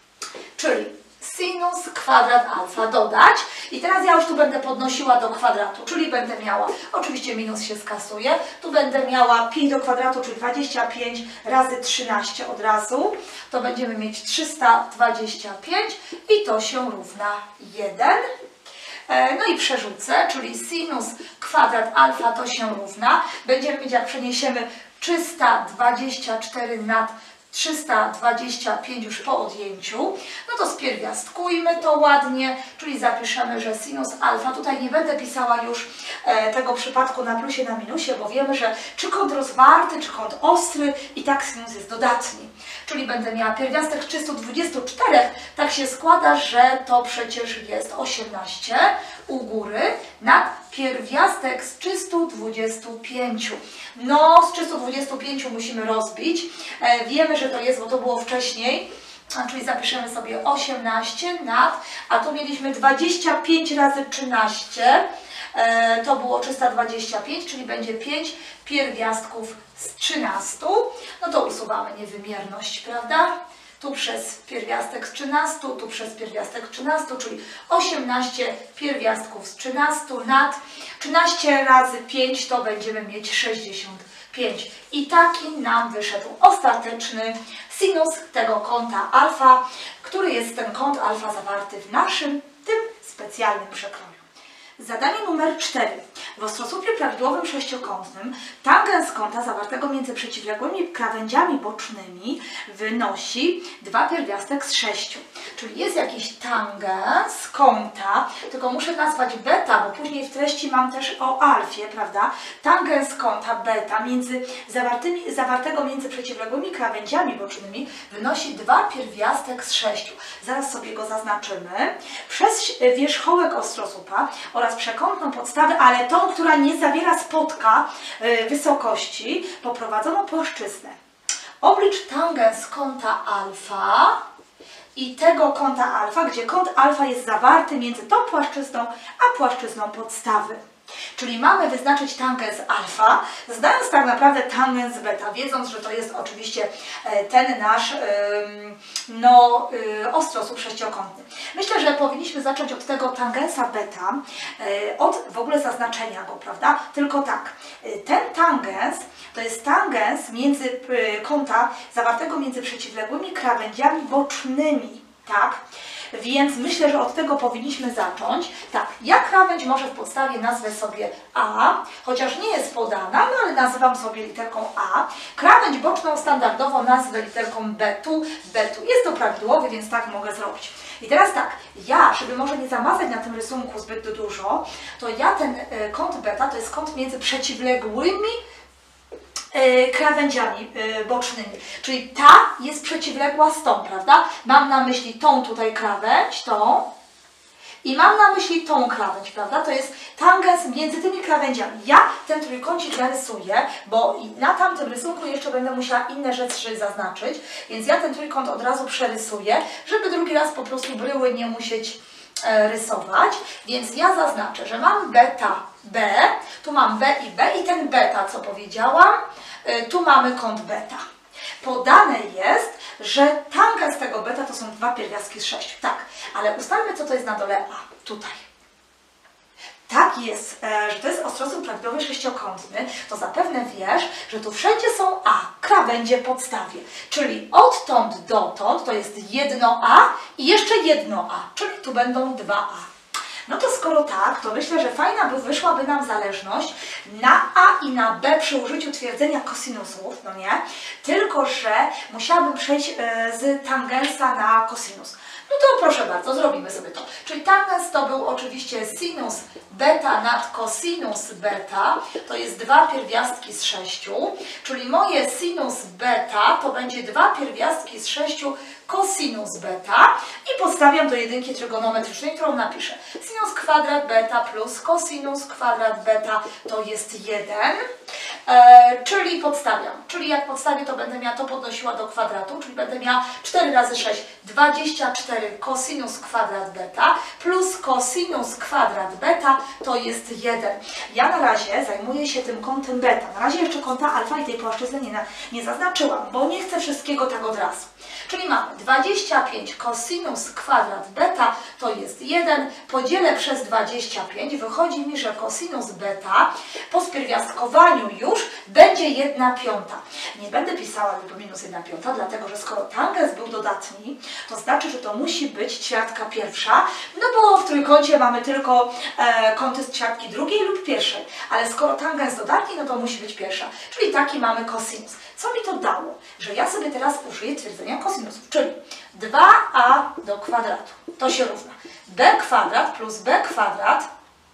czyli sinus kwadrat alfa dodać, i teraz ja już tu będę podnosiła do kwadratu, czyli będę miała, oczywiście minus się skasuje, tu będę miała pięć do kwadratu, czyli dwadzieścia pięć razy trzynaście od razu, to będziemy mieć trzysta dwadzieścia pięć i to się równa jeden. No i przerzucę, czyli sinus kwadrat alfa to się równa, będziemy mieć, jak przeniesiemy trzysta dwadzieścia cztery nad trzysta dwadzieścia pięć już po odjęciu, no to spierwiastkujmy to ładnie, czyli zapiszemy, że sinus alfa, tutaj nie będę pisała już e, tego przypadku na plusie, na minusie, bo wiemy, że czy kąt rozwarty, czy kąt ostry, i tak sinus jest dodatni. Czyli będę miała pierwiastek z trzystu dwudziestu czterech, tak się składa, że to przecież jest osiemnaście u góry nad pierwiastek z trzystu dwudziestu pięciu. No, z trzystu dwudziestu pięciu musimy rozbić. E, wiemy, że to jest, bo to było wcześniej, a czyli zapiszemy sobie osiemnaście nad, a tu mieliśmy dwadzieścia pięć razy trzynaście, e, to było trzysta dwadzieścia pięć, czyli będzie pięć pierwiastków z trzynastu. No to usuwamy niewymierność, prawda? Tu przez pierwiastek z trzynastu, tu przez pierwiastek z trzynastu, czyli osiemnaście pierwiastków z trzynastu nad trzynaście razy pięć to będziemy mieć sześćdziesiąt pięć. I taki nam wyszedł ostateczny sinus tego kąta alfa, który jest ten kąt alfa zawarty w naszym, tym specjalnym przekroju. Zadanie numer cztery. W ostrosłupie prawidłowym sześciokątnym tangens kąta zawartego między przeciwległymi krawędziami bocznymi wynosi dwa pierwiastek z sześciu. Czyli jest jakiś tangens kąta, tylko muszę nazwać beta, bo później w treści mam też o alfie, prawda? Tangens kąta beta między zawartymi, zawartego między przeciwległymi krawędziami bocznymi wynosi dwa pierwiastek z sześciu. Zaraz sobie go zaznaczymy. Przez wierzchołek ostrosłupa oraz przekątną podstawę, ale tą, która nie zawiera spotka y, wysokości, poprowadzono płaszczyznę. Oblicz tangens kąta alfa i tego kąta alfa, gdzie kąt alfa jest zawarty między tą płaszczyzną a płaszczyzną podstawy. Czyli mamy wyznaczyć tangens alfa, znając tak naprawdę tangens beta, wiedząc, że to jest oczywiście ten nasz no, ostrosłup sześciokątny. Myślę, że powinniśmy zacząć od tego tangensa beta, od w ogóle zaznaczenia go, prawda? Tylko tak, ten tangens to jest tangens między kąta zawartego między przeciwległymi krawędziami bocznymi, tak? Więc myślę, że od tego powinniśmy zacząć. Tak, ja krawędź może w podstawie nazwę sobie A, chociaż nie jest podana, no ale nazywam sobie literką A. Krawędź boczną standardowo nazwę literką betu, betu. Jest to prawidłowy, więc tak mogę zrobić. I teraz tak, ja, żeby może nie zamazać na tym rysunku zbyt dużo, to ja ten y, kąt beta to jest kąt między przeciwległymi krawędziami bocznymi, czyli ta jest przeciwległa z tą, prawda? Mam na myśli tą tutaj krawędź, tą i mam na myśli tą krawędź, prawda? To jest tangens między tymi krawędziami. Ja ten trójkącik narysuję, bo na tamtym rysunku jeszcze będę musiała inne rzeczy zaznaczyć, więc ja ten trójkąt od razu przerysuję, żeby drugi raz po prostu bryły nie musieć e, rysować, więc ja zaznaczę, że mam beta B, tu mam B i B i ten beta, co powiedziałam, tu mamy kąt beta. Podane jest, że tangens tego beta to są dwa pierwiastki z sześciu. Tak, ale ustalmy, co to jest na dole A. Tutaj. Tak jest, że to jest ostrosłup prawidłowy sześciokątny, to zapewne wiesz, że tu wszędzie są A, krawędzie podstawie. Czyli odtąd dotąd to jest jedno A i jeszcze jedno A, czyli tu będą dwa A. No to skoro tak, to myślę, że fajna by wyszłaby nam zależność na A i na B przy użyciu twierdzenia kosinusów, no nie? Tylko że musiałabym przejść z tangensa na kosinus. No to proszę bardzo, zrobimy sobie to. Czyli tangens to był oczywiście sinus beta nad cosinus beta, to jest dwa pierwiastki z sześciu, czyli moje sinus beta to będzie dwa pierwiastki z sześciu cosinus beta i podstawiam do jedynki trygonometrycznej, którą napiszę. Sinus kwadrat beta plus cosinus kwadrat beta to jest jeden, e, czyli podstawiam. Czyli jak podstawię, to będę miała to podnosiła do kwadratu, czyli będę miała cztery razy sześć, dwadzieścia cztery cosinus kwadrat beta plus cosinus kwadrat beta to jest jeden. Ja na razie zajmuję się tym kątem beta. Na razie jeszcze kąta alfa i tej płaszczyzny nie, nie zaznaczyłam, bo nie chcę wszystkiego tak od razu. Czyli mamy dwadzieścia pięć cosinus kwadrat beta to jest jeden, podzielę przez dwadzieścia pięć, wychodzi mi, że cosinus beta po spierwiastkowaniu już będzie jedna piąta. Nie będę pisała do minus jedna piąta, dlatego że skoro tangens był dodatni, to znaczy, że to musi być ćwiartka pierwsza, no bo w trójkącie mamy tylko e, kąty z ćwiartki drugiej lub pierwszej, ale skoro tangens dodatni, no to musi być pierwsza, czyli taki mamy cosinus. Co mi to dało? Że ja sobie teraz użyję twierdzenia cosinusów, czyli dwa a do kwadratu, to się równa b kwadrat plus b kwadrat,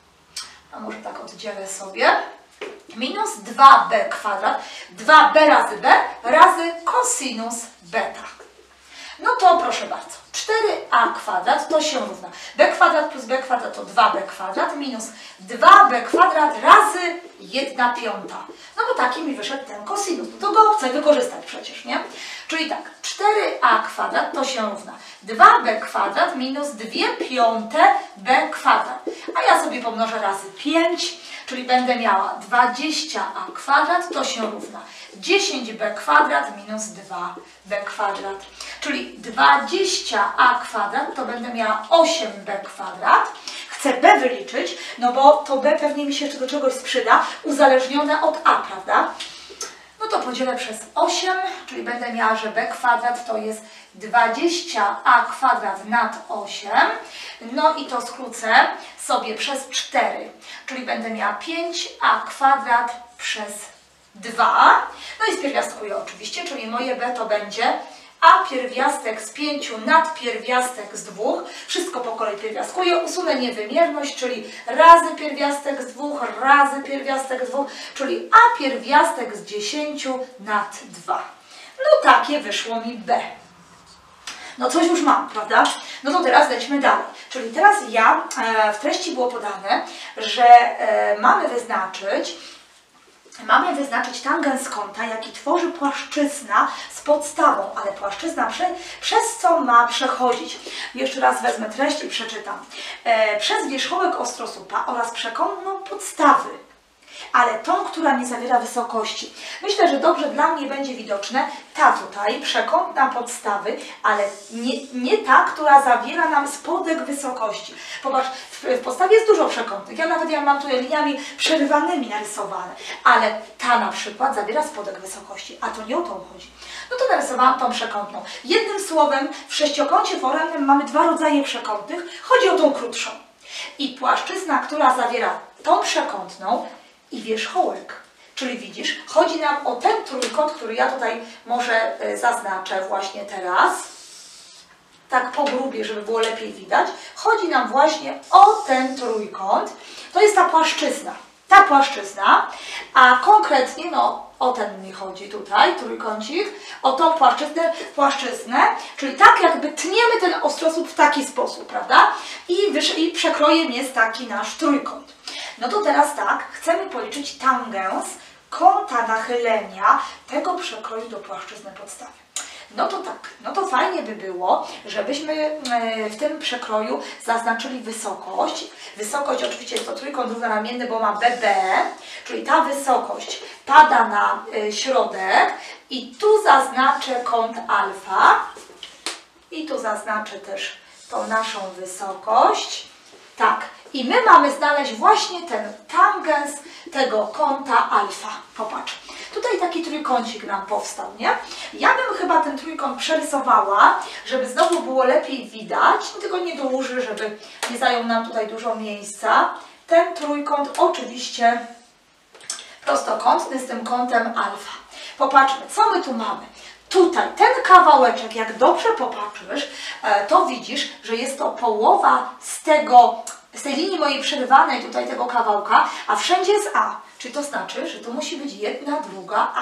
a może tak oddzielę sobie, minus dwa b kwadrat, dwa b razy b razy cosinus beta. No to proszę bardzo, cztery a kwadrat to się równa b kwadrat plus b kwadrat to dwa b kwadrat minus dwa b kwadrat razy jedna piąta. No bo taki mi wyszedł ten cosinus, no to go chcę wykorzystać przecież, nie? Czyli tak, cztery a kwadrat to się równa dwa b kwadrat minus dwie piąte b kwadrat. A ja sobie pomnożę razy pięć, czyli będę miała dwadzieścia a kwadrat to się równa dziesięć b kwadrat minus dwa b kwadrat. Czyli dwadzieścia a kwadrat to będę miała osiem b kwadrat. Chcę b wyliczyć, no bo to b pewnie mi się jeszcze do czegoś sprzyda, uzależnione od a, prawda? no to podzielę przez osiem, czyli będę miała, że b kwadrat to jest dwadzieścia a kwadrat nad osiem, no i to skrócę sobie przez cztery, czyli będę miała pięć a kwadrat przez dwa, no i spierwiastkuję oczywiście, czyli moje b to będzie a pierwiastek z pięciu nad pierwiastek z dwóch, wszystko po kolei pierwiastkuję, usunę niewymierność, czyli razy pierwiastek z dwóch, razy pierwiastek z dwóch, czyli a pierwiastek z dziesięciu nad dwa. No takie wyszło mi b. No coś już mam, prawda? No to teraz lećmy dalej. Czyli teraz ja, e, w treści było podane, że e, mamy wyznaczyć Mamy wyznaczyć tangens kąta, jaki tworzy płaszczyzna z podstawą, ale płaszczyzna prze, przez co ma przechodzić. Jeszcze raz wezmę treść i przeczytam. E, przez wierzchołek ostrosłupa oraz przekątną podstawy, ale tą, która nie zawiera wysokości. Myślę, że dobrze dla mnie będzie widoczne ta tutaj, przekątna podstawy, ale nie, nie ta, która zawiera nam spodek wysokości. Popatrz, w, w podstawie jest dużo przekątnych. Ja nawet ja mam tutaj liniami przerywanymi narysowane, ale ta na przykład zawiera spodek wysokości, a to nie o to chodzi. No to narysowałam tą przekątną. Jednym słowem, w sześciokącie foremnym mamy dwa rodzaje przekątnych. Chodzi o tą krótszą. I płaszczyzna, która zawiera tą przekątną, i wierzchołek. Czyli widzisz, chodzi nam o ten trójkąt, który ja tutaj może zaznaczę właśnie teraz. Tak po grubie, żeby było lepiej widać. Chodzi nam właśnie o ten trójkąt. To jest ta płaszczyzna. Ta płaszczyzna, a konkretnie no o ten mi chodzi tutaj, trójkącik, o tą płaszczyznę, płaszczyznę, czyli tak jakby tniemy ten ostrosłup w taki sposób, prawda? I, I przekrojem jest taki nasz trójkąt. No to teraz tak, chcemy policzyć tangens kąta nachylenia tego przekroju do płaszczyzny podstawy. No to tak, no to fajnie by było, żebyśmy w tym przekroju zaznaczyli wysokość. Wysokość oczywiście jest to trójkąt równoramienny, bo ma B B, czyli ta wysokość pada na środek i tu zaznaczę kąt alfa i tu zaznaczę też tą naszą wysokość. Tak, i my mamy znaleźć właśnie ten tangens tego kąta alfa. Popatrz, tutaj taki trójkącik nam powstał, nie? Ja bym chyba ten trójkąt przerysowała, żeby znowu było lepiej widać, tylko nie dłuży, żeby nie zajął nam tutaj dużo miejsca. Ten trójkąt oczywiście prostokątny z tym kątem alfa. Popatrzmy, co my tu mamy. Tutaj ten kawałeczek, jak dobrze popatrzysz, to widzisz, że jest to połowa z tego, z tej linii mojej przerywanej tutaj tego kawałka, a wszędzie jest A. Czyli to znaczy, że tu musi być jedna, druga A.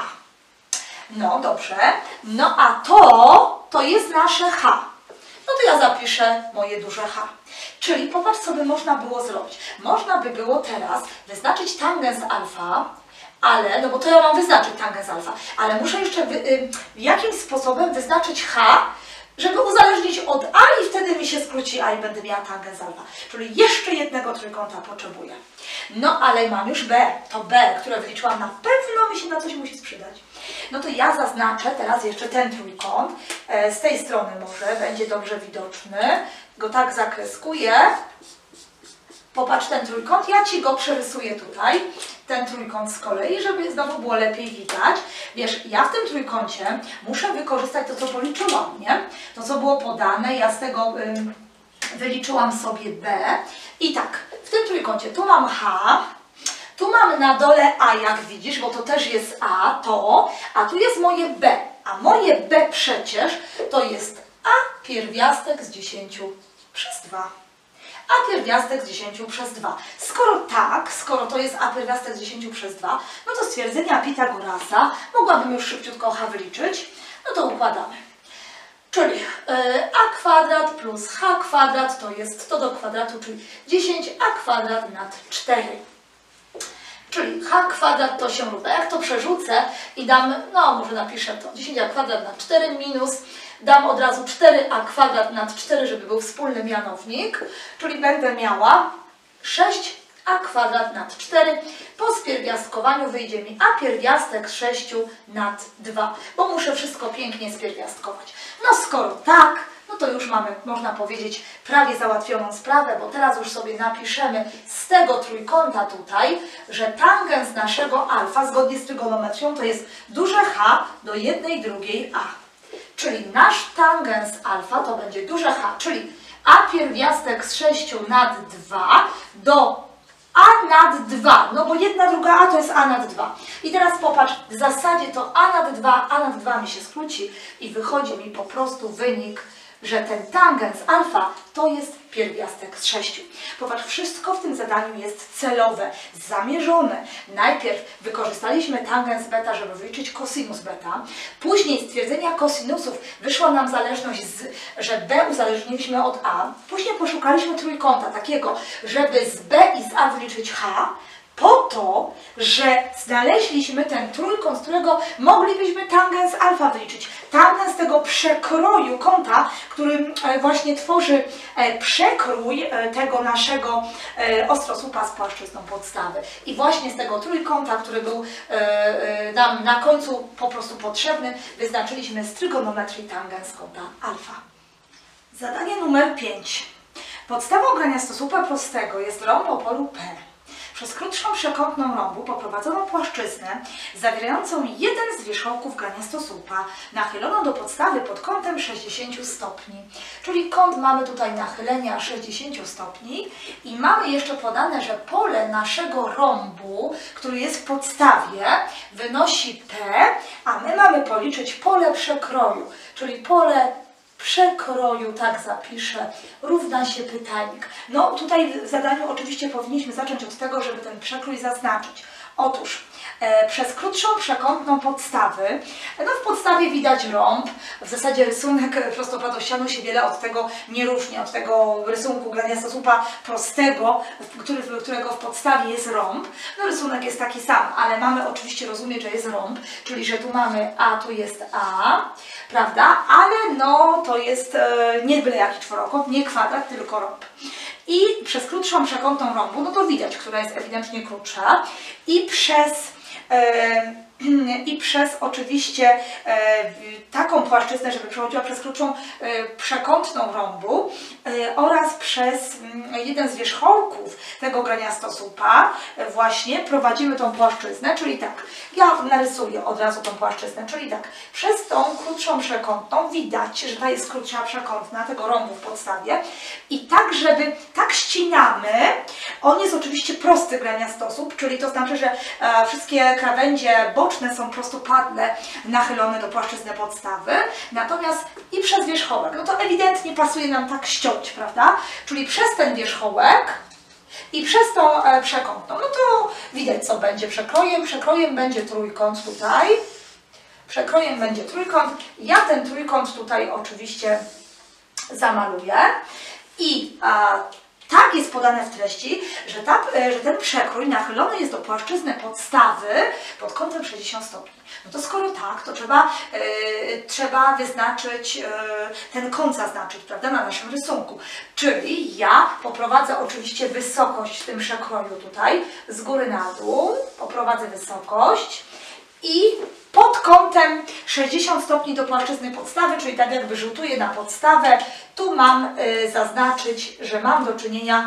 No dobrze. No a to, to jest nasze H. No to ja zapiszę moje duże H. Czyli popatrz, co by można było zrobić. Można by było teraz wyznaczyć tangens alfa, ale, no bo to ja mam wyznaczyć tangens alfa, ale muszę jeszcze wy, y, jakimś sposobem wyznaczyć H, żeby uzależnić od A i wtedy mi się skróci A i będę miała tangens alfa. Czyli jeszcze jednego trójkąta potrzebuję. No ale mam już B, to B, które wyliczyłam, na pewno mi się na coś musi sprzedać. No to ja zaznaczę teraz jeszcze ten trójkąt, e, z tej strony może będzie dobrze widoczny, go tak zakreskuję. Popatrz ten trójkąt, ja Ci go przerysuję tutaj, ten trójkąt z kolei, żeby znowu było lepiej widać. Wiesz, ja w tym trójkącie muszę wykorzystać to, co policzyłam, nie? To, co było podane, ja z tego ym, wyliczyłam sobie B. I tak, w tym trójkącie tu mam H, tu mam na dole A, jak widzisz, bo to też jest A, to, a tu jest moje B. A moje B przecież to jest A pierwiastek z dziesięciu przez dwa. A pierwiastek z dziesięciu przez dwa. Skoro tak, skoro to jest A pierwiastek z dziesięciu przez dwa, no to stwierdzenia Pitagorasa mogłabym już szybciutko H wyliczyć. No to układamy. Czyli yy, A kwadrat plus H kwadrat to jest to do kwadratu, czyli dziesięć A kwadrat nad cztery. Czyli H kwadrat to się równa. Jak to przerzucę i dam, no może napiszę to, dziesięć A kwadrat nad cztery minus, dam od razu cztery A kwadrat nad cztery, żeby był wspólny mianownik, czyli będę miała sześć A kwadrat nad cztery. Po spierwiastkowaniu wyjdzie mi A pierwiastek z sześciu nad dwa, bo muszę wszystko pięknie spierwiastkować. No skoro tak, no to już mamy, można powiedzieć, prawie załatwioną sprawę, bo teraz już sobie napiszemy z tego trójkąta tutaj, że tangens naszego alfa, zgodnie z trygonometrią, to jest duże H do jednej drugiej A. Czyli nasz tangens alfa to będzie duże H, czyli A pierwiastek z sześciu nad dwa do A nad dwa, no bo jedna druga A to jest A nad dwa. I teraz popatrz, w zasadzie to A nad dwa, A nad dwa mi się skróci i wychodzi mi po prostu wynik, że ten tangens alfa to jest pierwiastek z sześciu. Popatrz, wszystko w tym zadaniu jest celowe, zamierzone. Najpierw wykorzystaliśmy tangens beta, żeby wyliczyć kosinus beta. Później z stwierdzenia kosinusów wyszła nam zależność, z, że B uzależniliśmy od A. Później poszukaliśmy trójkąta takiego, żeby z B i z A wyliczyć H. Po to, że znaleźliśmy ten trójkąt, z którego moglibyśmy tangens alfa wyliczyć. Tangens tego przekroju kąta, który właśnie tworzy przekrój tego naszego ostrosłupa z płaszczyzną podstawy. I właśnie z tego trójkąta, który był nam na końcu po prostu potrzebny, wyznaczyliśmy z trygonometrii tangens kąta alfa. Zadanie numer pięć. Podstawą grania stosłupa prostego jest rąb o polu P. Przez krótszą przekątną rąbu poprowadzono płaszczyznę zawierającą jeden z wierzchołków grania stosłupa, nachyloną do podstawy pod kątem sześćdziesięciu stopni. Czyli kąt mamy tutaj nachylenia sześćdziesięciu stopni i mamy jeszcze podane, że pole naszego rąbu, który jest w podstawie, wynosi P, a my mamy policzyć pole przekroju, czyli pole przekroju, tak zapiszę, równa się pytajnik. No tutaj w zadaniu oczywiście powinniśmy zacząć od tego, żeby ten przekrój zaznaczyć. Otóż e, przez krótszą przekątną podstawy, no w podstawie widać rąb, w zasadzie rysunek prostopadościanu się wiele od tego nie różni, od tego rysunku grania stosłupa prostego, który, którego w podstawie jest rąb. No rysunek jest taki sam, ale mamy oczywiście rozumieć, że jest rąb, czyli że tu mamy A, tu jest A, prawda? Ale no to jest e, nie byle jaki czworokąt, nie kwadrat, tylko rąb. I przez krótszą przekątną rąbu, no to widać, która jest ewidentnie krótsza, i przez, e, i przez oczywiście e, taką płaszczyznę, żeby przechodziła przez krótszą e, przekątną rąbu e, oraz przez m, jeden z wierzchołków tego grania stosłupa e, właśnie prowadzimy tą płaszczyznę, czyli tak, ja narysuję od razu tą płaszczyznę, czyli tak, przez tą krótszą przekątną widać, że ta jest krótsza przekątna tego rąbu w podstawie i tak, żeby, tak ścinamy, on jest oczywiście prosty grania stosłup, czyli to znaczy, że e, wszystkie krawędzie boczne są prostopadle nachylone do płaszczyzny podstawy, natomiast i przez wierzchołek, no to ewidentnie pasuje nam tak ściąć, prawda? Czyli przez ten wierzchołek i przez tą e, przekątną, no to widać, co będzie przekrojem. Przekrojem będzie trójkąt tutaj. Przekrojem będzie trójkąt. Ja ten trójkąt tutaj oczywiście zamaluję. I a, tak jest podane w treści, że, ta, że ten przekrój nachylony jest do płaszczyzny podstawy pod kątem sześćdziesiąt stopni. No to skoro tak, to trzeba, yy, trzeba wyznaczyć, yy, ten kąt zaznaczyć, prawda, na naszym rysunku. Czyli ja poprowadzę oczywiście wysokość w tym przekroju tutaj, z góry na dół, poprowadzę wysokość i pod kątem sześćdziesiąt stopni do płaszczyzny podstawy, czyli tak jakby rzutuję na podstawę, tu mam y, zaznaczyć, że mam do czynienia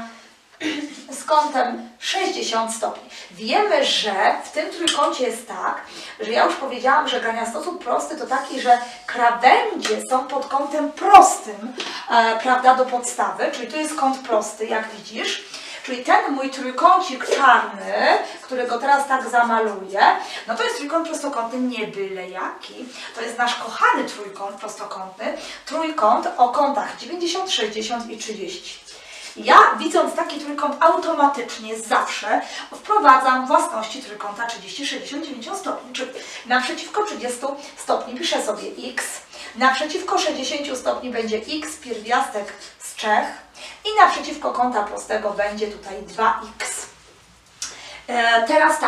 z kątem sześćdziesiąt stopni. Wiemy, że w tym trójkącie jest tak, że ja już powiedziałam, że grania stosłup prosty to taki, że krawędzie są pod kątem prostym, e, prawda, do podstawy, czyli tu jest kąt prosty, jak widzisz. Czyli ten mój trójkącik czarny, którego teraz tak zamaluję, no to jest trójkąt prostokątny nie byle jaki. To jest nasz kochany trójkąt prostokątny, trójkąt o kątach dziewięćdziesiąt, sześćdziesiąt i trzydzieści. Ja, widząc taki trójkąt, automatycznie zawsze wprowadzam własności trójkąta trzydzieści, sześćdziesiąt, dziewięćdziesiąt stopni. Czyli naprzeciwko trzydziestu stopni piszę sobie x, naprzeciwko sześćdziesięciu stopni będzie x pierwiastek z trzech i naprzeciwko kąta prostego będzie tutaj dwa x. E, teraz tak,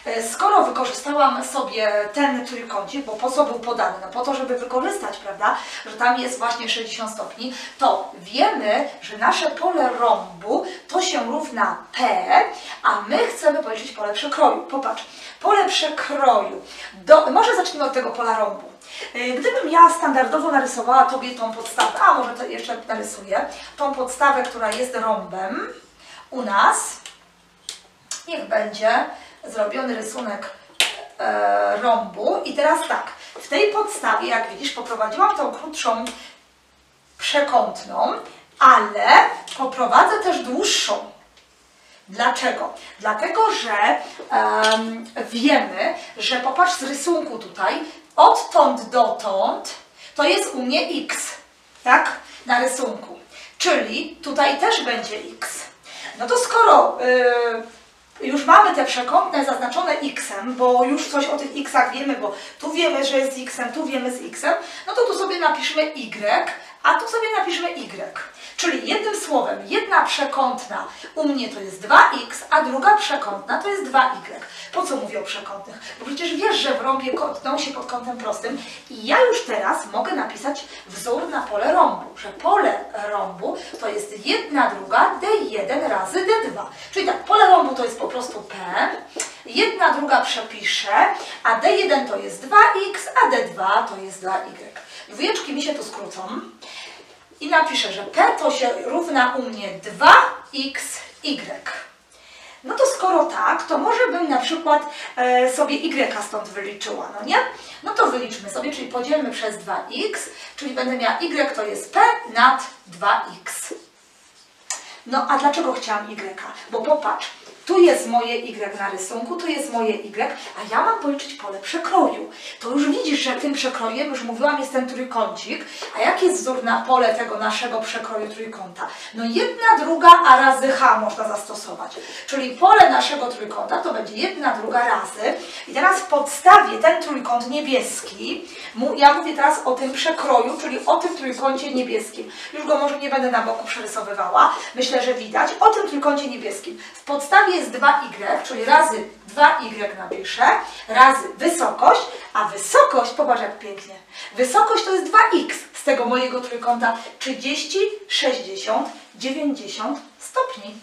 skoro wykorzystałam sobie ten trójkącik, bo po co był podany? No po to, żeby wykorzystać, prawda, że tam jest właśnie sześćdziesiąt stopni, to wiemy, że nasze pole rąbu to się równa P, a my chcemy policzyć pole przekroju. Popatrz, pole przekroju, do, może zacznijmy od tego pola rąbu. Gdybym ja standardowo narysowała Tobie tą podstawę, a może to jeszcze narysuję, tą podstawę, która jest rąbem u nas, niech będzie zrobiony rysunek e, rąbu. I teraz tak, w tej podstawie, jak widzisz, poprowadziłam tą krótszą przekątną, ale poprowadzę też dłuższą. Dlaczego? Dlatego, że um, wiemy, że popatrz z rysunku tutaj, odtąd dotąd to jest u mnie x, tak? Na rysunku. Czyli tutaj też będzie x. No to skoro yy, już mamy te przekątne zaznaczone x-em, bo już coś o tych x-ach wiemy, bo tu wiemy, że jest z x-em, tu wiemy z x-em, no to tu sobie napiszmy y, a tu sobie napiszmy y. Czyli jednym słowem, jedna przekątna u mnie to jest dwa x, a druga przekątna to jest dwa y. Po co mówię o przekątnych? Bo przecież wiesz, że w rąbie tną się pod kątem prostym i ja już teraz mogę napisać wzór na pole rąbu, że pole rąbu to jest jedna druga d jeden razy d dwa. Czyli tak, pole rąbu to jest po prostu P, jedna druga przepiszę, a d jeden to jest dwa x, a d dwa to jest dwa y. Dwójeczki mi się tu skrócą. I napiszę, że P to się równa u mnie dwa x y. No to skoro tak, to może bym na przykład e, sobie y stąd wyliczyła, no nie? No to wyliczmy sobie, czyli podzielmy przez dwa x, czyli będę miała y to jest P nad dwa x. No a dlaczego chciałam y? Bo popatrz, tu jest moje y na rysunku, tu jest moje y, a ja mam policzyć pole przekroju. To już widzisz, że tym przekrojem, już mówiłam, jest ten trójkącik. A jaki jest wzór na pole tego naszego przekroju trójkąta? No jedna druga, a razy h można zastosować. Czyli pole naszego trójkąta to będzie jedna druga razy. I teraz w podstawie ten trójkąt niebieski, ja mówię teraz o tym przekroju, czyli o tym trójkącie niebieskim. Już go może nie będę na boku przerysowywała. Myślę, że widać. O tym trójkącie niebieskim. W podstawie jest dwa y, czyli razy dwa y napiszę, razy wysokość, a wysokość, popatrz jak pięknie, wysokość to jest dwa x z tego mojego trójkąta, trzydzieści, sześćdziesiąt, dziewięćdziesiąt stopni.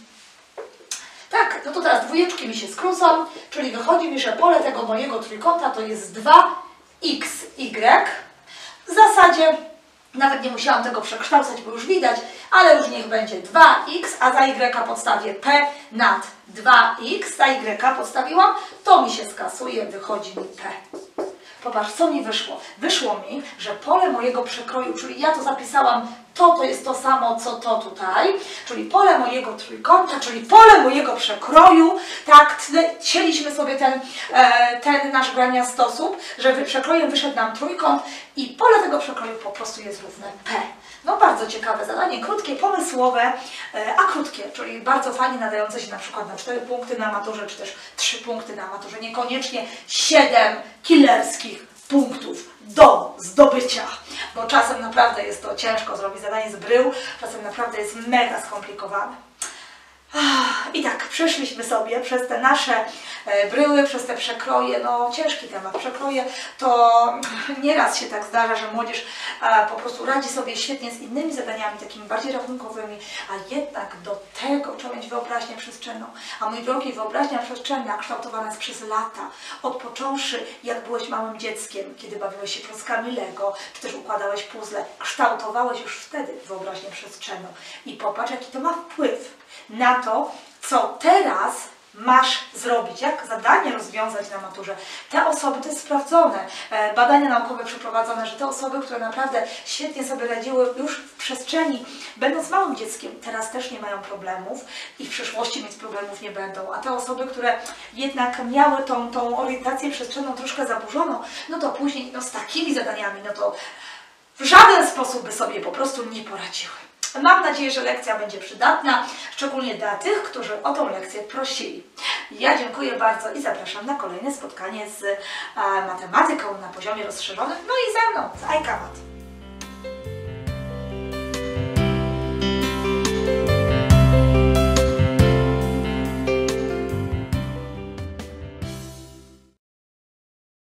Tak, no to teraz dwójeczki mi się skrócą, czyli wychodzi mi, że pole tego mojego trójkąta to jest dwa x y. W zasadzie nawet nie musiałam tego przekształcać, bo już widać, ale już niech będzie dwa x, a za y podstawię P nad dwa x, za y podstawiłam, to mi się skasuje, wychodzi mi P. Popatrz, co mi wyszło. Wyszło mi, że pole mojego przekroju, czyli ja to zapisałam, to to jest to samo, co to tutaj, czyli pole mojego trójkąta, czyli pole mojego przekroju, tak, cieliśmy sobie ten, e, ten nasz graniastosób, że przekrojem wyszedł nam trójkąt i pole tego przekroju po prostu jest równe P. No bardzo ciekawe zadanie, krótkie, pomysłowe, e, a krótkie, czyli bardzo fajnie nadające się na przykład na cztery punkty na maturze, czy też trzy punkty na maturze, niekoniecznie siedem killerskich punktów do zdobycia, bo czasem naprawdę jest to ciężko zrobić zadanie z brył, czasem naprawdę jest mega skomplikowane. I tak, przeszliśmy sobie przez te nasze bryły, przez te przekroje, no ciężki temat. Przekroje to nieraz się tak zdarza, że młodzież po prostu radzi sobie świetnie z innymi zadaniami, takimi bardziej rachunkowymi, a jednak do tego trzeba mieć wyobraźnię przestrzenną. A mój drogi, wyobraźnia przestrzenna kształtowana jest przez lata. Odpocząwszy, jak byłeś małym dzieckiem, kiedy bawiłeś się klockami Lego, czy też układałeś puzzle, kształtowałeś już wtedy wyobraźnię przestrzenną. I popatrz, jaki to ma wpływ na to, co teraz masz zrobić, jak zadanie rozwiązać na maturze. Te osoby, to jest sprawdzone, badania naukowe przeprowadzone, że te osoby, które naprawdę świetnie sobie radziły już w przestrzeni, będąc małym dzieckiem, teraz też nie mają problemów i w przyszłości mieć problemów nie będą. A te osoby, które jednak miały tą, tą orientację przestrzenną troszkę zaburzoną, no to później no, z takimi zadaniami, no to w żaden sposób by sobie po prostu nie poradziły. Mam nadzieję, że lekcja będzie przydatna, szczególnie dla tych, którzy o tą lekcję prosili. Ja dziękuję bardzo i zapraszam na kolejne spotkanie z matematyką na poziomie rozszerzonym, no i ze mną, z iCamat.